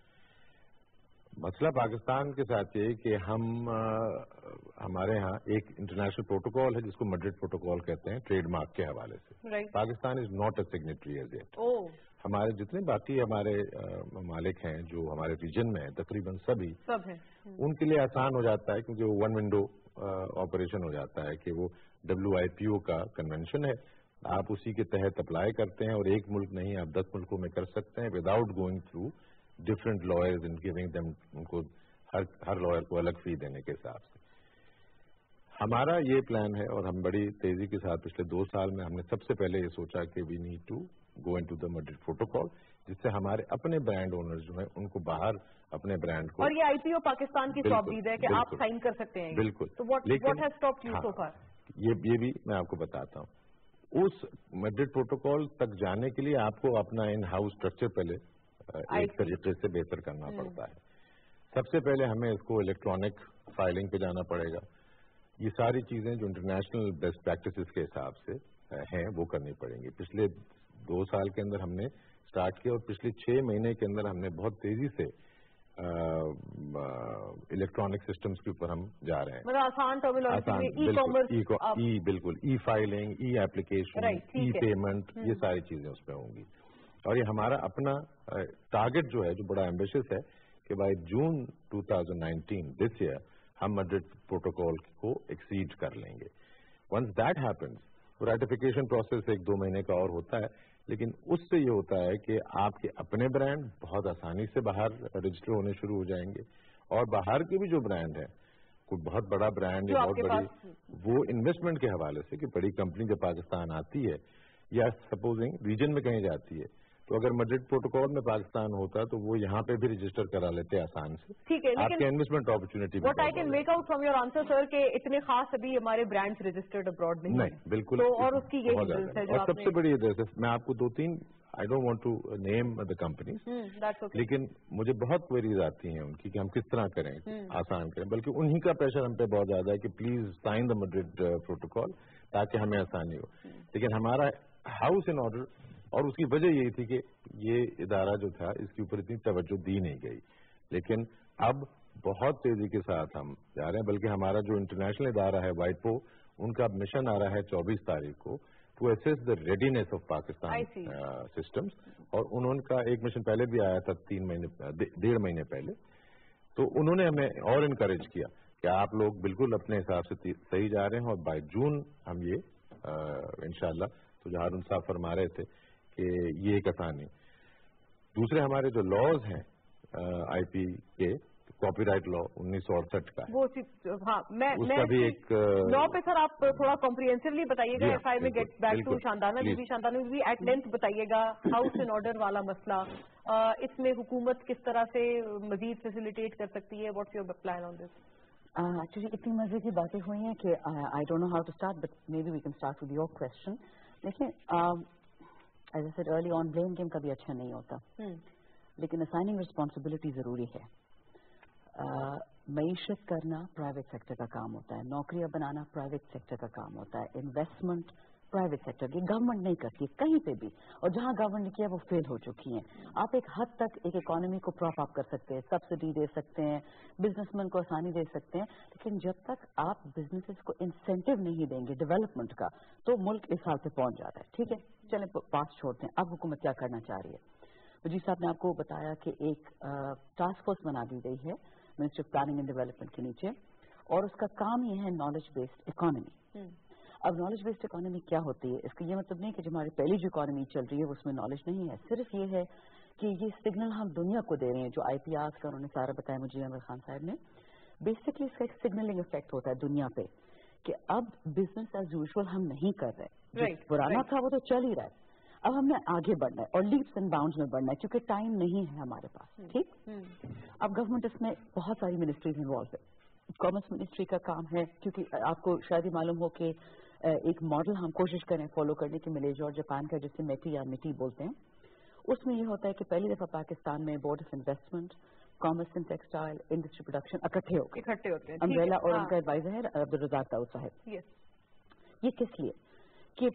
مسئلہ پاکستان کے ساتھ یہ کہ ہمارے ہاں ایک انٹرنیشنل پروٹوکول ہے جس کو میڈرڈ پروٹوکول کہتے ہیں ٹریڈ مارک کے حوالے سے. Pakistan is not a signatory as yet. ہمارے جتنے باقی ہمارے ممالک ہیں جو ہمارے ریجن میں ہیں تقریباً سبھی ان کے لیے آسان ہو جاتا ہے, کیونکہ وہ ون ونڈو آپریشن ہو جاتا ہے کہ وہ WIPO کا کنونشن ہے, آپ اسی کے تحت اپلائی کرتے ہیں, اور ایک ملک نہیں آپ 10 ملکوں میں کر سکتے ہیں without going through different lawyers and giving them, ان کو ہر لائر کو الگ فی دینے کے حساب سے. ہمارا یہ پلان ہے اور ہم بڑی تیزی کے ساتھ پچھلے 2 سال میں ہم نے سب سے پہلے یہ سوچا کہ we need to go into the Madrid protocol, جس سے ہمارے اپنے برانڈ اونر جو ہیں ان کو باہر اپنے برانڈ کو, اور یہ IPO پاکستان کی سابقہ ہے کہ آپ سائن کر سکتے ہیں. بالکل. تو what has stopped you so far? یہ بھی میں آپ کو بتاتا ہوں. اس میڈرڈ پروٹوکول تک جانے کے لیے آپ کو اپنا ان ہاؤس اسٹرکچر پہلے ایک طریقے سے بہتر کرنا پڑتا ہے. سب سے پہلے ہمیں اس کو الیکٹرانک فائلنگ پہ جانا پڑے گا. یہ ساری چیزیں جو انٹرنیشنل بیسٹ پریکٹسز کے حساب سے ہیں وہ کرنی پڑیں گی. پچھلے 2 سال کے اندر ہم نے اسٹارٹ کیا, اور پچھلے 6 مہینے کے اندر ہم نے بہت تیزی سے الیکٹرانک سسٹمز کے اوپر ہم جا رہے ہیں. آسان بالکل e filing, e application, e payment, یہ ساری چیزیں اس میں ہوں گی. اور یہ ہمارا اپنا ٹارگٹ جو ہے جو بڑا ایمبیشس ہے کہ بائی جون 2019 دس ایئر ہم میڈرڈ پروٹوکول کو ایکسیڈ کر لیں گے. Once that happens ratification process 1-2 مہینے کا اور ہوتا ہے, لیکن اس سے یہ ہوتا ہے کہ آپ کے اپنے برانڈ بہت آسانی سے باہر رجسٹر ہونے شروع ہو جائیں گے, اور باہر کے بھی جو برانڈ ہیں, کوئی بہت بڑا برانڈ یا بہت بڑی, وہ انویسٹمنٹ کے حوالے سے کہ بڑی کمپنی جب پاکستان آتی ہے یا سپوزنگ ریجن میں کہیں جاتی ہے, تو اگر میڈرڈ پروٹوکول میں پاکستان ہوتا تو وہ یہاں پہ بھی رجسٹر کرا لیتے آسان سے. ٹھیک ہے, آپ کے investment opportunity. What I can make out from your answer sir کہ اتنے خاص ابھی ہمارے برانڈز رجسٹرڈ ابراڈ نہیں. بالکل. اور اس کی یہ ریزنس ہے جو سب سے بڑی ریزنس میں آپ کو 2-3 I don't want to name the companies, لیکن مجھے بہت کوئریز آتی ہیں ان کی کہ ہم کس طرح کریں, آسان کریں, بلکہ انہی کا پریشر ہم پہ بہت زیادہ ہے کہ please sign the Madrid protocol تاکہ ہمیں آسانی ہو. لیکن ہمارا ہاؤس ان آرڈر, اور اس کی وجہ یہی تھی کہ یہ ادارہ جو تھا اس کے اوپر اتنی توجہ دی نہیں گئی, لیکن اب بہت تیزی کے ساتھ ہم جا رہے ہیں. بلکہ ہمارا جو انٹرنیشنل ادارہ ہے WIPO, ان کا مشن آ رہا ہے 24 تاریخ کو to assess the readiness of Pakistan systems, اور انہوں کا ایک مشن پہلے بھی آیا تھا 1.5 مہینے پہلے, تو انہوں نے ہمیں اور انکریج کیا کہ آپ لوگ بالکل اپنے حساب سے صحیح جا رہے ہیں اور بائی جون ہم یہ انشاءاللہ تو جو ہارون صاحب فرما رہے تھے کہ یہ ایک آسانی. دوسرے ہمارے جو لاز ہیں آئی پی کے کاپی رائٹ لا 1968 کا وہ ہاں اس کا بھی ایک لا پہ سر آپ تھوڑا کمپریہنسولی بتائیے گا. If I may get back to Shandana ji Shandana بھی ایٹ لینتھ بتائیے گا ہاؤس اینڈ آرڈر والا مسئلہ, اس میں حکومت کس طرح سے مزید فیسیلیٹیٹ کر سکتی ہے. What's your plan on this? Actually اتنی مزے کی باتیں ہوئی ہیں کہ I don't know how to start but maybe we can start with your question. دیکھیں as I said early on blame game کبھی اچھا نہیں ہوتا, لیکن اسائننگ رسپانسبلٹی ضروری ہے. معیشت کرنا پرائیویٹ سیکٹر کا کام ہوتا ہے, نوکریاں بنانا پرائیویٹ سیکٹر کا کام ہوتا ہے, انویسٹمنٹ پرائیویٹ سیکٹر کی, گورنمنٹ نہیں کرتی کہیں پہ بھی, اور جہاں گورنمنٹ نے کیا وہ فیل ہو چکی ہیں. آپ ایک حد تک ایک اکانومی کو پراپ اپ کر سکتے ہیں, سبسڈی دے سکتے ہیں, بزنس مین کو آسانی دے سکتے ہیں, لیکن جب تک آپ بزنسز کو انسینٹیو نہیں دیں گے ڈیولپمنٹ کا تو ملک اس حال سے پہنچ جاتا ہے. ٹھیک ہے, چلیں پاس چھوڑتے ہیں. اب حکومت کیا کرنا چاہ رہی ہے؟ وزیر صاحب نے آپ کو بتایا کہ ایک ٹاسک فورس بنا دی گئی ہے ministry of planning and development کے نیچے, اور اس کا کام یہ ہے نالج بیسڈ اکانومی. اب نالج بیسڈ اکانومی کیا ہوتی ہے؟ اس کا یہ مطلب نہیں کہ جو ہماری پہلی جو اکانومی چل رہی ہے اس میں نالج نہیں ہے, صرف یہ ہے کہ یہ سگنل ہم دنیا کو دے رہے ہیں. جو آئی پی آر کا انہوں نے سارا بتایا مجھے عامر خان صاحب نے, بیسکلی اس کا ایک سگنلنگ افیکٹ ہوتا ہے دنیا پہ کہ اب بزنس ایز یوزول ہم نہیں کر رہے, پرانا تھا وہ تو چل ہی رہا ہے, اب ہم نے آگے بڑھنا ہے اور لیپس اینڈ باؤنڈز میں بڑھنا ہے کیونکہ ٹائم نہیں ہے ہمارے پاس. ٹھیک, اب گورنمنٹ اس میں بہت ساری منسٹریز انوالو ہے. کامرس منسٹری کا کام ہے, کیونکہ آپ کو شاید ہی معلوم ہو کہ ایک ماڈل ہم کوشش کریں فالو کرنے کی ملیشیا اور جاپان کا, جسے میٹی یا مٹی بولتے ہیں. اس میں یہ ہوتا ہے کہ پہلی دفعہ پاکستان میں board of investment, commerce and textile, industry production اکٹھے ہوتے ہیں. امبریلا اور ان کا ایڈوائزر ہے عبدالرزاق داؤد صاحب. یہ کس لیے کہ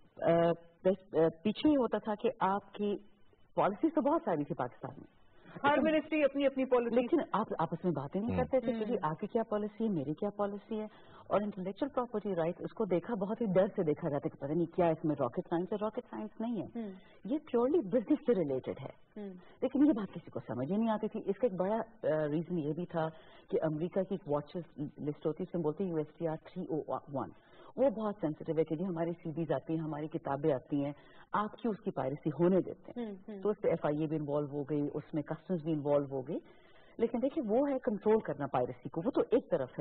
پیچھے یہ ہوتا تھا کہ آپ کی پالیسی تو بہت ساری تھی پاکستان میں, ہر منسٹری اپنی اپنی پالیسی, لیکن آپ آپس میں باتیں نہیں کرتے تھے کہ آپ کی کیا پالیسی ہے, میری کیا پالیسی ہے. اور انٹلیکچوئل پراپرٹی رائٹ اس کو دیکھا بہت ہی ڈر سے دیکھا جاتا ہے کہ پتہ نہیں کیا اس میں راکٹ سائنس ہے. راکٹ سائنس نہیں ہے, یہ پیورلی بزنس سے ریلیٹڈ ہے. لیکن یہ بات کسی کو سمجھ ہی نہیں آتی تھی. اس کا ایک بڑا ریزن یہ بھی تھا کہ امریکہ کی ایک واچز لسٹ ہوتی ہے, اس میں بولتے ہیں USTR 301, وہ بہت سینسٹیو ہے کہ جی ہماری CDs آتی ہیں, ہماری کتابیں آتی ہیں, آپ کی اس کی پائریسی ہونے دیتے ہیں. تو اس پہ FIA بھی انوالو ہو گئی, اس میں کسٹمز بھی انوالو ہو گئی. لیکن دیکھیں وہ ہے کنٹرول کرنا پائریسی کو, وہ تو ایک طرف ہے.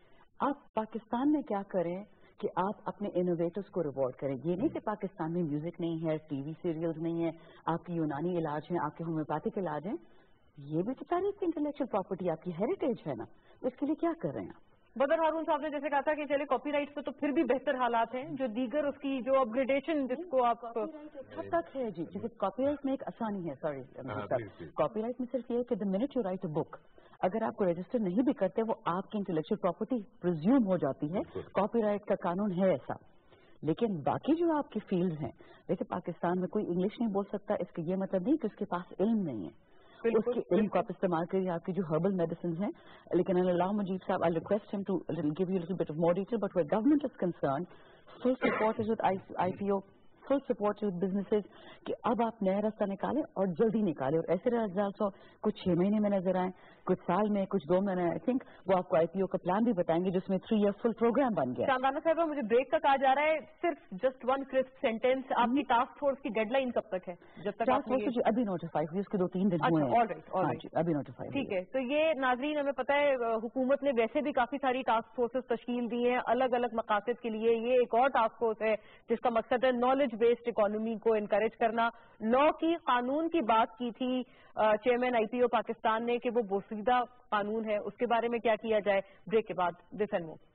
آپ پاکستان میں کیا کریں کہ آپ اپنے انوویٹرز کو ریوارڈ کریں. یہ نہیں کہ پاکستان میں میوزک نہیں ہے, ٹی وی سیریلز نہیں ہے, آپ کی یونانی علاج ہیں, آپ کے ہومیوپیتھک علاج ہیں, یہ بھی تو ساری انٹلیکچوئل پراپرٹی آپ کی ہیریٹیج ہے نا. اس کے لیے کیا کر رہے ہیں آپ؟ بدر ہارون صاحب نے جیسے کہا تھا کہ چلے کاپی رائٹ پہ تو پھر بھی بہتر حالات ہیں, جو دیگر اس کی جو اپ گریڈیشن جس کو آپ حد تک ہے جی. جیسے کاپی رائٹ میں ایک آسانی ہے, سوری کاپی رائٹ میں صرف یہ ہے کہ the minute you write a book, اگر آپ کو رجسٹر نہیں بھی کرتے وہ آپ کی انٹلیکچوئل پراپرٹی پرزیوم ہو جاتی ہے. کاپی رائٹ کا قانون ہے ایسا. لیکن باقی جو آپ کی فیلڈ ہیں, جیسے پاکستان میں کوئی انگلش نہیں بول سکتا, اس کا یہ مطلب نہیں کہ اس کے پاس علم نہیں ہے. اس کے علم کو آپ استعمال کریے, آپ کی جو ہربل میڈیسنز ہیں. لیکن اللہ مجیب صاحب, I'll request him to give you a little bit of more detail, but where government is concerned, full support is with IPO, full support with businesses کہ اب آپ نیا راستہ نکالیں اور جلدی نکالیں, اور ایسے رزلٹس ہو کچھ 6 مہینے میں نظر آئیں, کچھ سال میں, کچھ 2 مہینے. آئی تھنک وہ آپ کو IPO کا پلان بھی بتائیں گے جس میں 3 year فل پروگرام بن گیا. شاندانہ صاحبہ مجھے بریک کا کہا جا رہا ہے, صرف جسٹ 1 crisp سینٹینس, آپ کی ٹاسک فورس کی ڈیڈ لائن کب تک ہے؟ جب تک ٹاسک فورس ابھی نوٹیفائی ہوئی, اس کے 2-3 دن ہوئے ہیں ابھی نوٹیفائی. ٹھیک ہے, تو یہ ناظرین ہمیں پتہ ہے حکومت نے ویسے بھی کافی ساری ٹاسک فورسز تشکیل دی ہیں الگ الگ مقاصد کے لیے. یہ ایک اور ٹاسک فورس ہے جس کا مقصد ہے نالج بیسڈ اکانومی کو انکریج کرنا. لا کی قانون کی بات کی تھی چیئرمین IPO پاکستان نے کہ وہ بوسیدہ قانون ہے, اس کے بارے میں کیا کیا جائے؟ بریک کے بعد this and more.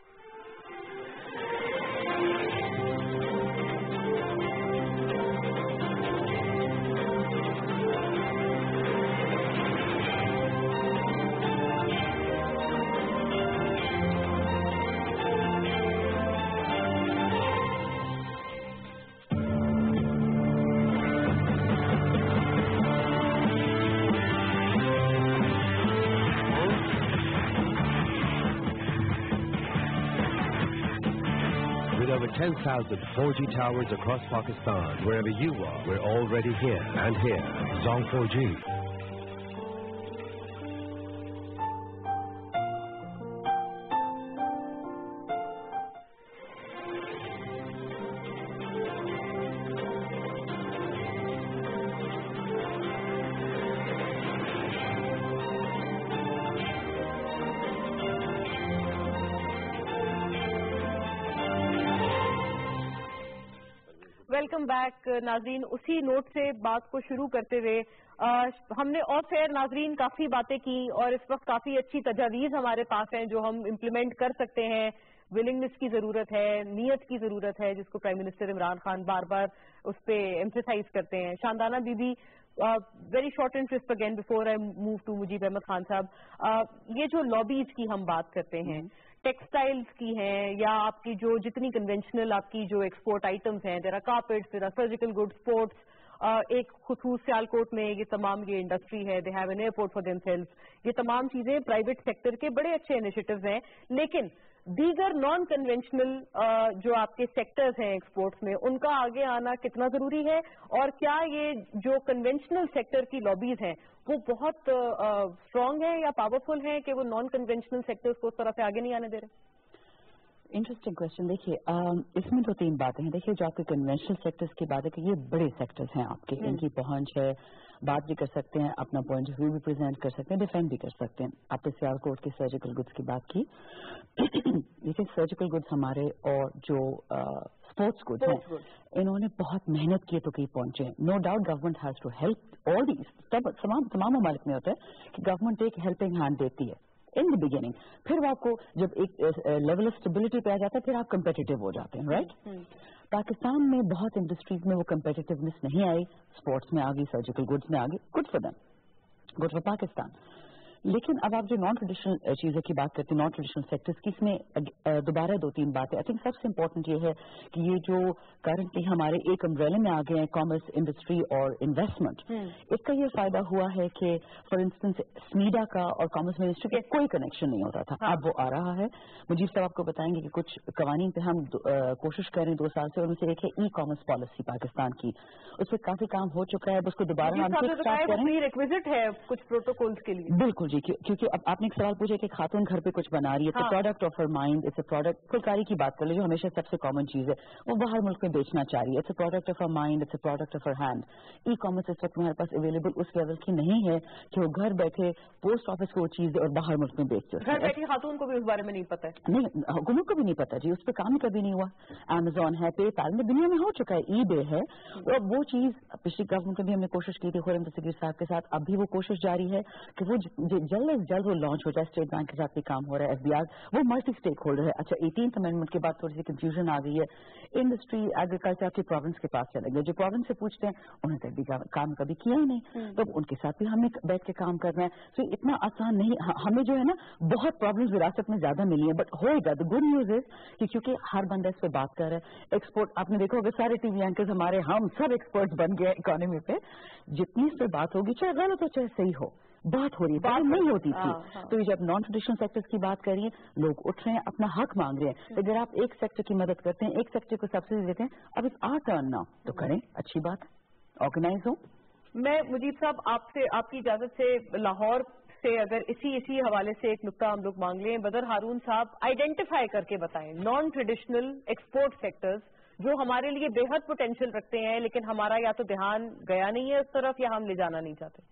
Over 10,000 4G towers across Pakistan. Wherever you are, we're already here. And here, Zong 4G. Welcome back ناظرین. اسی نوٹ سے بات کو شروع کرتے ہوئے ہم نے اور خیر ناظرین کافی باتیں کی اور اس وقت کافی اچھی تجاویز ہمارے پاس ہیں جو ہم امپلیمنٹ کر سکتے ہیں. ولنگنس کی ضرورت ہے, نیت کی ضرورت ہے, جس کو پرائم منسٹر عمران خان بار بار اس پہ ایمفیسائز کرتے ہیں. Shandana bibi, very short and crisp again before I move to Mujib Ahmed Khan sahib, یہ جو لابیز کی ہم بات کرتے ہیں, ٹیکسٹائلز کی ہیں یا آپ کی جو جتنی کنونشنل آپ کی جو ایکسپورٹ آئٹمز ہیں, there are carpets, there are surgical good, sports, ایک خصوص سیالکوٹ میں یہ تمام یہ انڈسٹری ہے, they have an airport for themselves, یہ تمام چیزیں پرائیویٹ سیکٹر کے بڑے اچھے انیشیٹوز ہیں. لیکن دیگر نان کنونشنل جو آپ کے سیکٹرز ہیں ایکسپورٹس میں, ان کا آگے آنا کتنا ضروری ہے, اور کیا یہ جو کنونشنل سیکٹر کی لابیز ہیں وہ بہت اسٹرانگ ہیں یا پاورفل ہیں کہ وہ نان کنونشنل سیکٹرز کو اس طرح سے آگے نہیں آنے دے رہے؟ Interesting question. دیکھیے اس میں 2-3 باتیں ہیں. دیکھیے جو آپ کے کنونشنل سیکٹرز کی بات ہے کہ یہ بڑے سیکٹرز ہیں آپ کے, ان کی پہنچ ہے, بات بھی کر سکتے ہیں, اپنا پوائنٹ آف ویو بھی پریزنٹ کر سکتے ہیں, ڈیفینڈ بھی کر سکتے ہیں. آپ نے سیالکوٹ کی سرجیکل گڈس کی بات کی. دیکھیے سرجیکل گڈس ہمارے اور جو اسپورٹس گڈس ہیں انہوں نے بہت محنت کی تو کہیں پہنچے ہیں. No doubt government has to help all these. تمام ممالک میں ہوتا ہے کہ گورنمنٹ ایک ہیلپنگ ہینڈ دیتی ہے ان دی بگننگ, پھر وہ آپ کو جب ایک لیول آف اسٹیبلٹی پہ آ جاتا ہے پھر آپ کمپیٹیٹو ہو جاتے ہیں, رائٹ. پاکستان میں بہت انڈسٹریز میں وہ کمپیٹیٹونیس نہیں آئی, اسپورٹس میں آ گئی, سرجیکل گڈس میں آ گئی, good for them, good for Pakistan. لیکن اب آپ جو نان ٹریڈیشنل چیزوں کی بات کرتے ہیں, نان ٹریڈیشنل سیکٹرز کی, اس میں دوبارہ 2-3 باتیں. آئی تھنک سب سے امپورٹنٹ یہ ہے کہ یہ جو کرنٹلی ہمارے ایک امبریلا میں آ گئے ہیں کامرس, انڈسٹری اور انویسٹمنٹ, اس کا یہ فائدہ ہوا ہے کہ فار انسٹنس سمیڈا کا اور کامرس منسٹری کا کوئی کنیکشن نہیں ہوتا تھا, اب وہ آ رہا ہے. مجھے صاحب آپ کو بتائیں گے کہ کچھ قوانین پہ ہم کوشش کر رہے ہیں 2 سال سے, ان میں سے ایک ہے ای کامرس پالیسی پاکستان کی, اس پہ کافی کام ہو چکا ہے. اس کو دوبارہ ہم ریکویزٹ ہے کچھ پروٹوکولز کے لیے. بالکل جی, کیونکہ اب آپ نے ایک سوال پوچھا کہ خاتون گھر پہ کچھ بنا رہی ہے, تو product of her mind, it's a product. Phulkari کی بات کر لیں جو ہمیشہ سب سے کامن چیز ہے, وہ باہر ملک میں بیچنا چاہ رہی ہے, it's a product of her mind, it's a product of her hand. E commerce اس وقت ہمارے پاس اویلیبل اس لیول کی نہیں ہے کہ وہ گھر بیٹھے پوسٹ آفس کو وہ چیز اور باہر ملک میں بیچ سکتے. گھر بیٹھی خاتون کو بھی اس بارے میں نہیں پتا ہے, نہیں حکومت کو بھی نہیں پتا جی, اس پہ کام کبھی نہیں ہوا. امیزون ہے, پے پال میں دنیا میں ہو چکا ہے, ای بے ہے, اور وہ چیز پچھلی گورنمنٹ میں بھی ہم نے کوشش کی تھی خورم دستگیر صاحب کے ساتھ, اب بھی وہ کوشش جاری ہے کہ وہ جلد از جلد وہ لانچ ہو جائے. اسٹیٹ بینک کے ساتھ بھی کام ہو رہا ہے, ایف بی آر, وہ ملٹی اسٹیک ہولڈر ہے. اچھا 18th امینڈمنٹ کے بعد تھوڑی سی کنفیوژن آ گئی ہے. انڈسٹری ایگریکلچر آپ کی پروونس کے پاس چلیں گے, جو پروونس سے پوچھتے ہیں انہوں نے بھی کام کبھی کیا ہی نہیں, تو ان کے ساتھ بھی ہم نے بیٹھ کے کام کرنا ہے. تو اتنا آسان نہیں, ہمیں جو ہے نا بہت پرابلمز وراثت میں زیادہ ملی ہیں, بٹ ہوئے گا. دا گڈ نیوز از کہ کیونکہ ہر بندہ اس پہ بات کر رہا ہے. ایکسپورٹ آپ نے دیکھا ہوگا سارے ٹی وی اینکرز ہمارے, ہم سب ایکسپرٹس بن گئے اکانومی پہ. جتنی اس پہ بات ہوگی چاہے غلط ہو چاہے صحیح ہو, بات ہو رہی ہے, بات نہیں ہوتی تھی. تو یہ جب نان ٹریڈیشنل سیکٹرز کی بات کر رہی ہیں, لوگ اٹھ رہے ہیں, اپنا حق مانگ رہے ہیں. اگر آپ ایک سیکٹر کی مدد کرتے ہیں, ایک سیکٹر کو سبسڈی دیتے ہیں, اب اٹس آور ٹرن ناؤ, تو کریں, اچھی بات ہے, آرگنائز ہو. میں مجیب صاحب آپ سے آپ کی اجازت سے لاہور سے اگر اسی حوالے سے ایک نقطہ ہم لوگ مانگ لیں. بدر ہارون صاحب آئیڈینٹیفائی کر کے بتائیں نان ٹریڈیشنل ایکسپورٹ سیکٹرز جو ہمارے لیے بے حد پوٹینشیل رکھتے ہیں, لیکن ہمارا یا تو دھیان گیا نہیں ہے اس طرف یا ہم لے جانا نہیں چاہتے.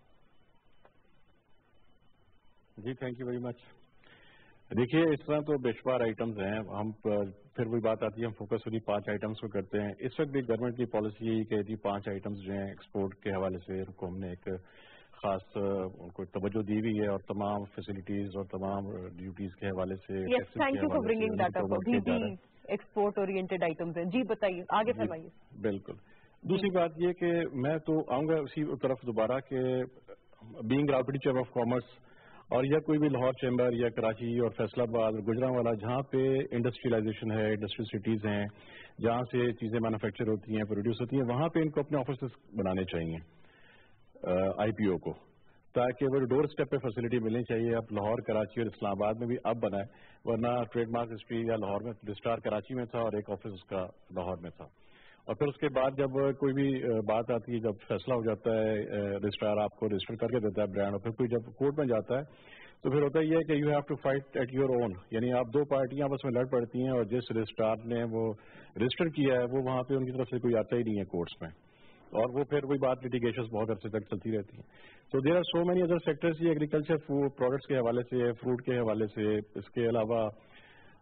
جی تھینک یو ویری مچ. دیکھیے اس طرح تو بے شمار آئٹمز ہیں, ہم پھر وہی بات آتی ہے, ہم فوکس انہیں 5 آئٹمس کو کرتے ہیں. اس وقت بھی گورنمنٹ کی پالیسی یہی کہتی ہے 5 آئٹمس جو ہیں ایکسپورٹ کے حوالے سے ان کو ہم نے ایک خاص ان کو توجہ دی ہوئی ہے, اور تمام فیسلٹیز اور تمام ڈیوٹیز کے حوالے سے. Thank you for bringing that up. Export oriented items ہیں, جی بتائیے, آگے فرمائیے. بالکل. دوسری بات یہ کہ میں تو آؤں گا اسی طرف دوبارہ کہ بینگ راؤٹری چیمبر آف کامرس اور یا کوئی بھی لاہور چیمبر یا کراچی اور فیصلہ آباد اور گجرانوالا جہاں پہ انڈسٹریلائزیشن ہے, انڈسٹریل سٹیز ہیں جہاں سے چیزیں مینوفیکچر ہوتی ہیں, پروڈیوس ہوتی ہیں, وہاں پہ ان کو اپنے آفیسز بنانے چاہیے آئی پی او کو, تاکہ وہ ڈور اسٹیپ پہ فیسلٹی ملنی چاہیے. اب لاہور, کراچی اور اسلام آباد میں بھی اب بنا ہے, ورنہ ٹریڈ مارک ہسٹری یا لاہور میں رجسٹرار کراچی میں تھا اور ایک آفس اس کا لاہور میں تھا. اور پھر اس کے بعد جب کوئی بھی بات آتی ہے, جب فیصلہ ہو جاتا ہے, رجسٹرار آپ کو رجسٹر کر کے دیتا ہے برانڈ, اور پھر کوئی جب کورٹ میں جاتا ہے تو پھر ہوتا یہ ہے کہ you have to fight at your own, یعنی آپ 2 پارٹیاں آپس میں لڑ پڑتی ہیں, اور جس رجسٹرار نے وہ رجسٹر کیا ہے وہ وہاں پہ ان کی طرف سے کوئی آتا ہی نہیں ہے کورٹس میں, اور وہ پھر وہی بات لٹیگیشنز بہت عرصے تک چلتی رہتی ہیں. تو there are so many other sectors, یہ ایگریکلچر فوڈ پروڈکٹس کے حوالے سے, فروٹ کے حوالے سے, اس کے علاوہ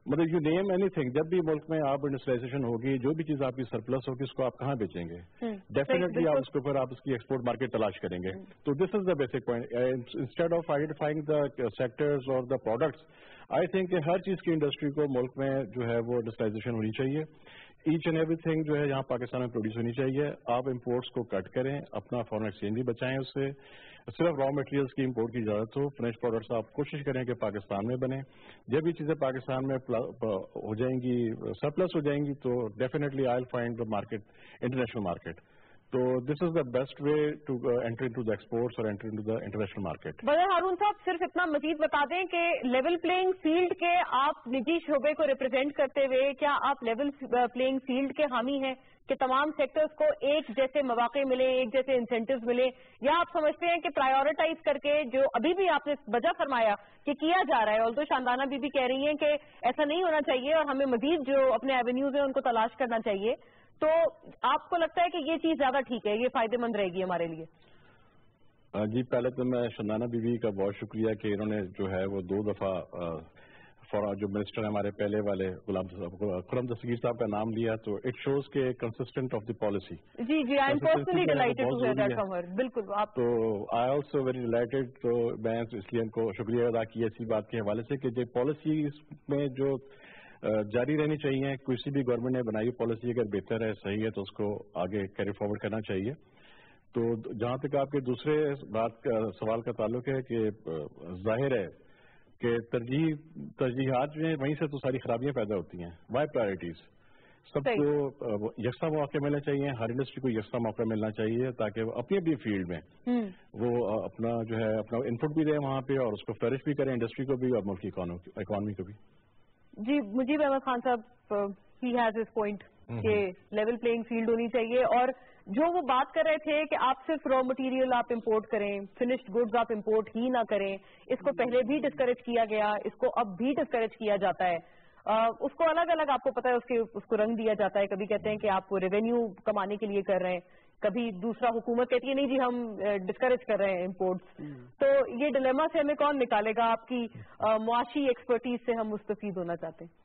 مطلب یو نیم اینی تھنگ، جب بھی ملک میں آپ انڈسٹریلائزیشن ہوگی، جو بھی چیز آپ کی سرپلس ہوگی اس کو آپ کہاں بیچیں گے؟ ڈیفینیٹلی آپ اس کے اوپر آپ اس کی ایکسپورٹ مارکیٹ تلاش کریں گے. تو this is the basic point. Instead of identifying the sectors اور دا پروڈکٹس، آئی تھنک کہ ہر چیز کی انڈسٹری کو ملک میں جو ہے وہ انڈسٹریلائزیشن ہونی چاہیے. ایچ اینڈ ایوری تھنگ جو ہے یہاں پاکستان میں پروڈیوس ہونی چاہیے. آپ امپورٹس کو کٹ کریں، اپنا فارن ایکسچینج بھی بچائیں، اس سے صرف را مٹیریلس کی امپورٹ کی اجازت ہو. فنش پروڈکٹس آپ کوشش کریں کہ پاکستان میں بنیں. جب یہ چیزیں پاکستان میں ہو جائیں گی، سرپلس ہو جائیں گی، تو definitely I will find the market, international market. تو this is the best way to enter into the exports اور enter into the international market. Badar Haroon sahib, صرف اتنا مزید بتا دیں کہ لیول پلینگ فیلڈ کے آپ نجی شعبے کو ریپرزینٹ کرتے ہوئے کیا آپ لیول پلینگ فیلڈ کے حامی ہیں کہ تمام سیکٹرز کو ایک جیسے مواقع ملے، ایک جیسے انسینٹیوز ملے، یا آپ سمجھتے ہیں کہ پرائیورٹائز کر کے جو ابھی بھی آپ نے وجہ فرمایا کہ کیا جا رہا ہے، اور تو شاندانہ بی کہہ رہی ہیں کہ ایسا نہیں ہونا چاہیے اور ہمیں مزید جو اپنے ایونیوز ہیں ان کو تلاش کرنا چاہیے، تو آپ کو لگتا ہے کہ یہ چیز زیادہ ٹھیک ہے، یہ فائدہ مند رہے گی ہمارے لیے؟ جی، پہلے تو میں شاندانہ بی بی کا بہت شکریہ کہ انہوں نے جو ہے وہ 2 دفعہ جو منسٹر ہیں ہمارے پہلے والے خرم دستگیر صاحب کا نام لیا، تو اٹ شوز کے کنسسٹنٹ آف دی پالیسی. جی جی، I am personally delighted to hear that from her. بالکل آپ تو آئی آلسو ویری ڈیلائٹڈ. تو میں اس لیے ان کو شکریہ ادا کیا اسی بات کے حوالے سے کہ جو پالیسی میں جو جاری رہنی چاہیے، کسی بھی گورنمنٹ نے بنائی پالیسی اگر بہتر ہے، صحیح ہے، تو اس کو آگے کیری فارورڈ کرنا چاہیے. تو جہاں تک آپ کے دوسرے سوال کا تعلق ہے کہ ظاہر ہے کہ ترجیحات میں وہیں سے تو ساری خرابیاں پیدا ہوتی ہیں. Y priorities? سب کو یکساں موقع ملنا چاہیے، ہر انڈسٹری کو یکساں موقع ملنا چاہیے تاکہ وہ اپنی اپنی فیلڈ میں وہ اپنا جو ہے اپنا انپٹ بھی دیں وہاں پہ، اور اس کو فلرش بھی کریں، انڈسٹری کو بھی اور ملک کی اکانومی کو بھی. جی، Mujeeb Ahmed Khan sahib he has his point کہ لیول پلینگ فیلڈ ہونی چاہیے، اور جو وہ بات کر رہے تھے کہ آپ صرف را مٹیریل آپ امپورٹ کریں، فنشڈ گڈز آپ امپورٹ ہی نہ کریں، اس کو پہلے بھی ڈسکریج کیا گیا، اس کو اب بھی ڈسکریج کیا جاتا ہے. اس کو الگ الگ آپ کو پتا ہے اس کو رنگ دیا جاتا ہے. کبھی کہتے ہیں کہ آپ ریونیو کمانے کے لیے کر رہے ہیں، کبھی دوسرا حکومت کہتی ہے نہیں جی ہم ڈسکریج کر رہے ہیں امپورٹس. تو یہ ڈلیما سے ہمیں کون نکالے گا؟ آپ کی معاشی ایکسپرٹیز سے ہم مستفید ہونا چاہتے ہیں.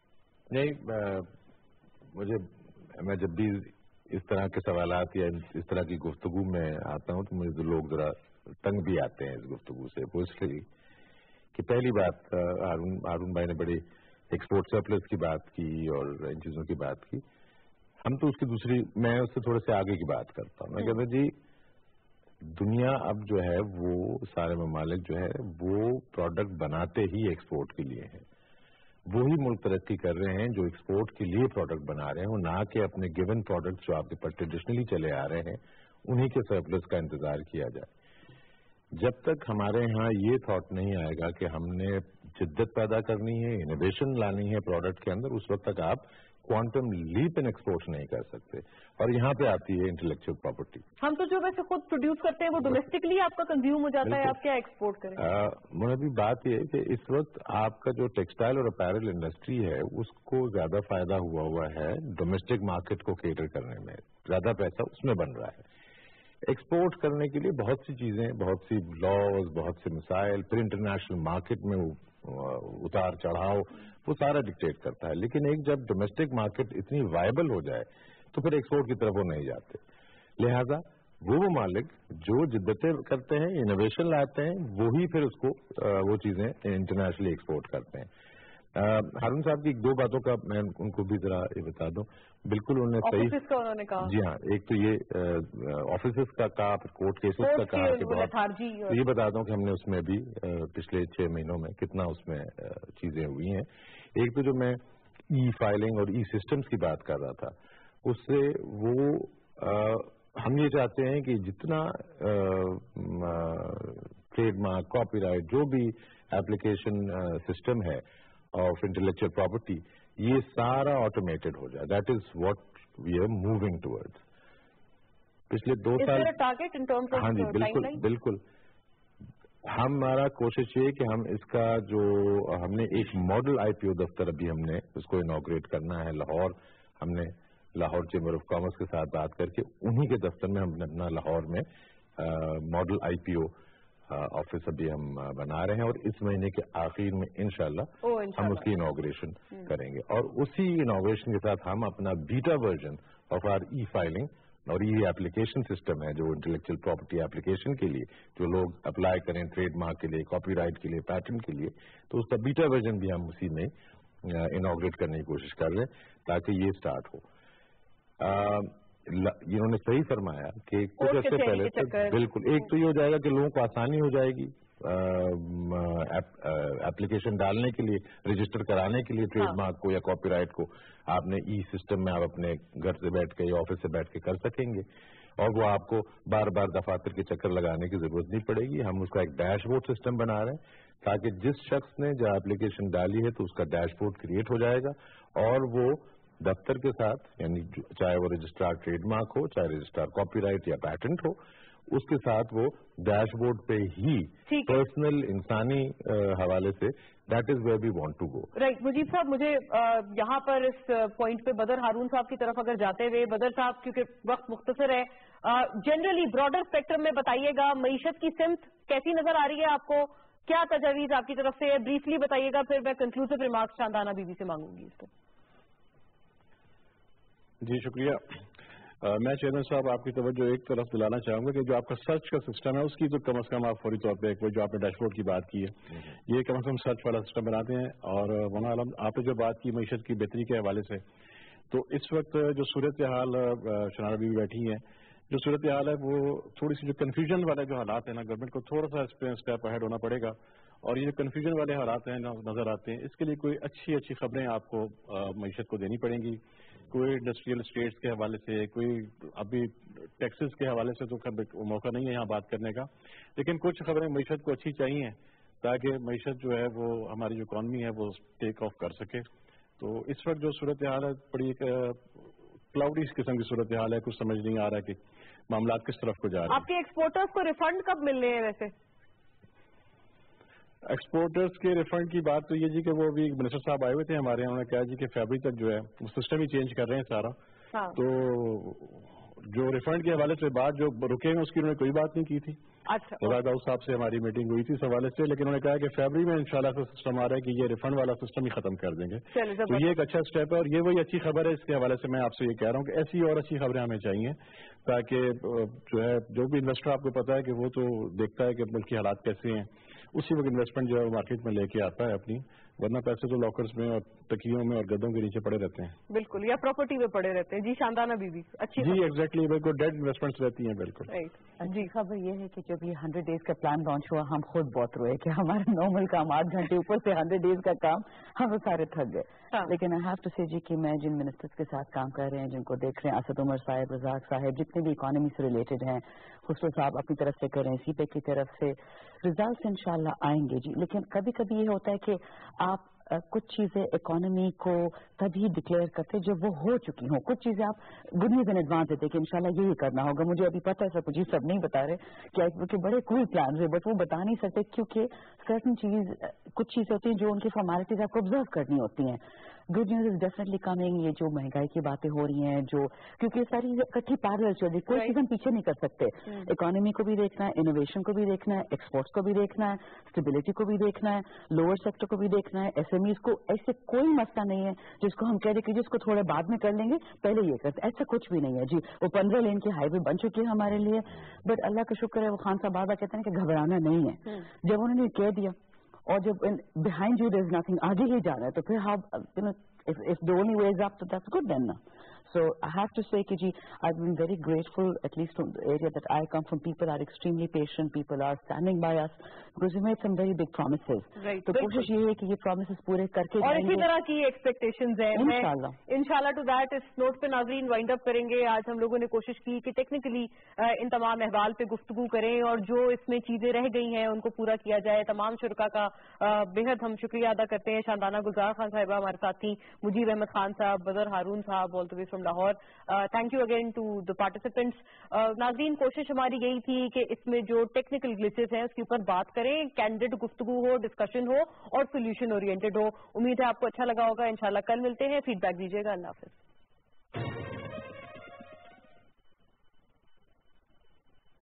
نہیں، میں جب بھی اس طرح کے سوالات یا اس طرح کی گفتگو میں آتا ہوں تو مجھے لوگ ذرا تنگ بھی آتے ہیں اس گفتگو سے. وہ اس لیے کہ پہلی بات ہارون بھائی نے بڑی ایکسپورٹ سرپلس کی بات کی اور ان چیزوں کی بات کی. ہم تو اس کی دوسری، میں اس سے تھوڑے سے آگے کی بات کرتا ہوں. میں کہتا ہوں جی دنیا اب جو ہے وہ سارے ممالک جو ہے وہ پروڈکٹ بناتے ہی ایکسپورٹ کے لیے ہیں. وہی ملک ترقی کر رہے ہیں جو ایکسپورٹ کے لیے پروڈکٹ بنا رہے ہیں، نہ کہ اپنے گیون پروڈکٹس جو آپ کے پاس ٹریڈیشنلی چلے آ رہے ہیں انہی کے سرپلس کا انتظار کیا جائے. جب تک ہمارے ہاں یہ تھاٹ نہیں آئے گا کہ ہم نے جدت پیدا کرنی ہے، انوویشن لانی ہے پروڈکٹ کے اندر، اس وقت تک آپ کوانٹم لیپ ان ایکسپورٹ نہیں کر سکتے. اور یہاں پہ آتی ہے انٹلیکچوئل پراپرٹی. ہم تو جو ویسے خود پروڈیوس کرتے ہیں وہ ڈومیسٹکلی آپ کا کنزیوم ہو جاتا ہے، آپ کیا ایکسپورٹ کریں؟ مجھے بات یہ ہے کہ اس وقت آپ کا جو ٹیکسٹائل اور اپیرل انڈسٹری ہے اس کو زیادہ فائدہ ہوا ہے ڈومیسٹک مارکیٹ کو کیٹر کرنے میں، زیادہ پیسہ اس میں بن رہا ہے. ایکسپورٹ کرنے کے لیے بہت سی چیزیں، بہت سی لاز، بہت سے مسائل، پھر انٹرنیشنل مارکیٹ میں اتار چڑھاؤ، وہ سارا ڈکٹیٹ کرتا ہے. لیکن ایک جب ڈومیسٹک مارکیٹ اتنی وائبل ہو جائے تو پھر ایکسپورٹ کی طرف وہ نہیں جاتے. لہذا وہ مالک جو جدتیں کرتے ہیں، انوویشن لاتے ہیں، وہی پھر اس کو وہ چیزیں انٹرنیشنلی ایکسپورٹ کرتے ہیں. ہارون صاحب کی 2 باتوں کا میں ان کو بھی ذرا یہ بتا دوں. بالکل انہوں نے صحیح، جی ہاں، ایک تو یہ آفیسز کا کہا، پھر کورٹ کیسز کا کہا کہ بہت. یہ بتا دوں کہ ہم نے اس میں بھی پچھلے 6 مہینوں میں کتنا اس میں چیزیں ہوئی ہیں. ایک تو جو میں ای فائلنگ اور ای سسٹمز کی بات کر رہا تھا، اس سے وہ ہم یہ چاہتے ہیں کہ جتنا ٹریڈ مارک، کاپی رائٹ، جو بھی ایپلیکیشن سسٹم ہے آف انٹلیکچوئل پراپرٹی، یہ سارا آٹومیٹڈ ہو جائے. That is what we are moving towards. پچھلے 2 سال. ہاں جی، بالکل بالکل. ہمارا کوشش یہ کہ ہم اس کا جو ہم نے ایک ماڈل آئی پی او دفتر ابھی ہم نے اس کو انوگریٹ کرنا ہے لاہور. ہم نے لاہور چیمبر آف کامرس کے ساتھ بات کر کے انہی کے دفتر میں ہم نے اپنا لاہور میں model I P O office ابھی ہم بنا رہے ہیں اور اس مہینے کے آخر میں انشاءاللہ ہم اس کی انوگریشن کریں گے. اور اسی انوگریشن کے ساتھ ہم اپنا beta version of our e filing اور یہ ایپلیکیشن سسٹم ہے جو انٹلیکچوئل پراپرٹی ایپلیکیشن کے لیے جو لوگ اپلائی کریں ٹریڈ مارک کے لیے, کاپی رائٹ کے لیے, پیٹنٹ کے لیے, تو اس کا بیٹا ورژن بھی ہم اسی میں انوگریٹ کرنے کی کوشش کر رہے ہیں تاکہ یہ اسٹارٹ ہو. انہوں نے صحیح فرمایا کہ کچھ عرصے پہلے بالکل ایک تو یہ ہو جائے گا کہ لوگوں کو آسانی ہو جائے گی ایپلیکیشن ڈالنے کے لیے, رجسٹر کرانے کے لیے ٹریڈ مارک کو یا کاپی رائٹ کو آپ نے ای سسٹم میں آپ اپنے گھر سے بیٹھ کے یا آفس سے بیٹھ کے کر سکیں گے اور وہ آپ کو بار بار دفاتر کے چکر لگانے کی ضرورت نہیں پڑے گی. ہم اس کا ایک ڈیش بورڈ سسٹم بنا رہے ہیں تاکہ جس شخص نے جو ایپلیکیشن ڈالی ہے تو اس کا ڈیش بورڈ کریٹ ہو جائے گا اور وہ دفتر کے ساتھ, یعنی چاہے وہ رجسٹرار ٹریڈ مارک ہو, چاہے رجسٹرار کاپی رائٹ یا پیٹنٹ ہو, اس کے ساتھ وہ ڈیش بورڈ پہ ہی پرسنل انسانی حوالے سے that is where we want to go. Right. Mujib sahib, مجھے یہاں پر اس پوائنٹ پہ بدر ہارون صاحب کی طرف اگر جاتے ہوئے, بدر صاحب کیونکہ وقت مختصر ہے, جنرلی براڈر اسپیکٹرم میں بتائیے گا معیشت کی سمت کیسی نظر آ رہی ہے آپ کو, کیا تجاویز آپ کی طرف سے ہے, بریفلی بتائیے گا, پھر میں conclusive remarks Shandana bibi سے مانگوں گی اس کو. جی شکریہ. میں چیئرمین صاحب آپ کی توجہ ایک طرف دلانا چاہوں گا کہ جو آپ کا سرچ کا سسٹم ہے اس کی تو کم از کم آپ فوری طور پہ جو آپ نے ڈیش بورڈ کی بات کی ہے یہ کم از کم سرچ والا سسٹم بناتے ہیں. اور مولانا عالم آپ نے جو بات کی معیشت کی بہتری کے حوالے سے, تو اس وقت جو صورتحال شنارا بی بیٹھی ہیں, جو صورتحال ہے وہ تھوڑی سی جو کنفیوژن والے جو حالات ہیں نا, گورنمنٹ کو تھوڑا سا اس پہ اسٹیپ اہیڈ ہونا پڑے گا. اور یہ جو کنفیوژن والے حالات ہیں نظر آتے ہیں, اس کے لیے کوئی اچھی خبریں آپ کو معیشت کو دینی پڑیں گی. کوئی انڈسٹریل اسٹیٹس کے حوالے سے, کوئی ابھی ٹیکسز کے حوالے سے تو موقع نہیں ہے یہاں بات کرنے کا, لیکن کچھ خبریں معیشت کو اچھی چاہیے تاکہ معیشت جو ہے وہ ہماری جو اکانومی ہے وہ ٹیک آف کر سکے. تو اس وقت جو صورتحال ہے بڑی کلاؤڈی قسم کی صورتحال ہے, کچھ سمجھ نہیں آ رہا کہ معاملات کس طرف کو جا رہے ہیں. آپ کے ایکسپورٹرز کو ریفنڈ کب ملنے ہیں ویسے؟ ایکسپورٹرز کے ریفنڈ کی بات تو یہ جی کہ وہ بھی منسٹر صاحب آئے ہوئے تھے ہمارے یہاں, انہوں نے کہا جی کہ فیبرری تک جو ہے وہ سسٹم ہی چینج کر رہے ہیں سارا. تو جو ریفنڈ کے حوالے سے بات جو رکے ہیں اس کی انہوں نے کوئی بات نہیں کی تھی. داؤد صاحب سے ہماری میٹنگ ہوئی تھی اس حوالے سے, لیکن انہوں نے کہا کہ فیبرری میں انشاءاللہ سے سسٹم آ رہا ہے کہ یہ ریفنڈ والا سسٹم ہی ختم کر دیں گے. تو یہ ایک اچھا اسٹیپ ہے اور یہ وہی اچھی خبر ہے. اس کے حوالے سے میں آپ سے یہ کہہ رہا ہوں کہ ایسی اور اچھی خبریں ہمیں چاہیے تاکہ جو ہے جو بھی انویسٹر آپ کو پتا ہے کہ وہ تو دیکھتا ہے کہ ملک کے حالات کیسے ہیں, اسی وقت انویسٹمنٹ جو ہے مارکیٹ میں لے کے آتا ہے اپنی, ورنہ پیسے تو لاکرز میں اور تکیوں میں اور گدوں کے نیچے پڑے رہتے ہیں. بالکل, یا پراپرٹی میں پڑے رہتے ہیں. جی شاندانہ بی بی اچھی. جی ایگزیکٹلی, بالکل ڈیڈ انویسٹمنٹس رہتی ہیں. بالکل جی. خبر یہ ہے کہ جب یہ 100 days کا پلان لانچ ہوا ہم خود بہت روئے کہ ہمارا نارمل کام 8 گھنٹے اوپر سے 100 days کا کام ہم سارے تھک گئے. لیکن آئی ہیو ٹو سے جی کہ میں جن منسٹرز کے ساتھ کام کر رہے ہیں, جن کو دیکھ رہے ہیں, اسد عمر صاحب, رزاق صاحب, جتنے بھی اکانومی سے ریلیٹڈ ہیں, خسرو صاحب اپنی طرف سے کر رہے ہیں, سی پے کی طرف سے ریزلٹس انشاءاللہ آئیں گے جی. لیکن کبھی کبھی یہ ہوتا ہے کہ آپ کچھ چیزیں اکانومی کو تبھی ڈکلیئر کرتے جب وہ ہو چکی ہوں. کچھ چیزیں آپ گڈ نیوز ان ایڈوانس دیتے کہ انشاءاللہ یہی کرنا ہوگا. مجھے ابھی پتہ ہے سب کچھ سب نہیں بتا رہے کہ بڑے کوئی پلانز ہیں, بٹ وہ بتا نہیں سکتے کیونکہ سرٹن کچھ چیزیں ہوتی ہیں جو ان کی فارمیلٹیز آپ کو آبزرو کرنی ہوتی ہیں. Good news is definitely coming. یہ جو مہنگائی کی باتیں ہو رہی ہیں, جو کیونکہ ساری اکٹھی پیرل چل رہی ہے, کوئی چیز ہم پیچھے نہیں کر سکتے. اکانومی کو بھی دیکھنا ہے, انوویشن کو بھی دیکھنا ہے, ایکسپورٹس کو بھی دیکھنا ہے, اسٹیبلٹی کو بھی دیکھنا ہے, لوور سیکٹر کو بھی دیکھنا ہے, ایس ایم ایز کو. ایسے کوئی مسئلہ نہیں ہے جس کو ہم کہہ دیں کہ جس کو تھوڑے بعد میں کر لیں گے پہلے یہ کرتے, ایسا کچھ بھی نہیں ہے جی. وہ 15 لین کی ہائی وے بن چکی ہے ہمارے لیے, بٹ اللہ کا شکر ہے وہ خان صاحب بابا کہتے ہیں کہ گھبرانا نہیں ہے. جب انہوں نے کہہ دیا اور جب behind you there is nothing, آگے ہی جانا ہے, تو پھر how if the only way is up, so that's good then. So I have to say کہ جی I've been very grateful, at least from the area that I come from. People are extremely patient, people are standing by us because we made some very big promises. تو کوشش یہ ہے کہ یہ promises پورے کر کے اور اسی طرح کی ایکسپیکٹیشنز ہیں انشاءاللہ ٹو دیٹ. اس نوٹ پہ ناظرین وائنڈ اپ کریں گے. آج ہم لوگوں نے کوشش کی کہ ٹیکنیکلی ان تمام احوال پہ گفتگو کریں اور جو اس میں چیزیں رہ گئی ہیں ان کو پورا کیا جائے. تمام شرکا کا بے حد ہم شکریہ ادا کرتے ہیں. شاندانہ گلزار خان صاحبہ ہمارے ساتھ تھیں, مجیب احمد خان صاحب, Badar Haroon sahib, all the way from Lahore. Thank you again to the participants. ناظرین کوشش ہماری یہی تھی کہ اس میں جو ٹیکنیکل گلیچز ہیں اس کے اوپر بات کریں, کینڈیڈ گفتگو ہو, ڈسکشن ہو اور سولوشن اورینٹیڈ ہو. امید ہے آپ کو اچھا لگا ہوگا. انشاءاللہ کل ملتے ہیں, فیڈ بیک دیجیے گا. اللہ حافظ.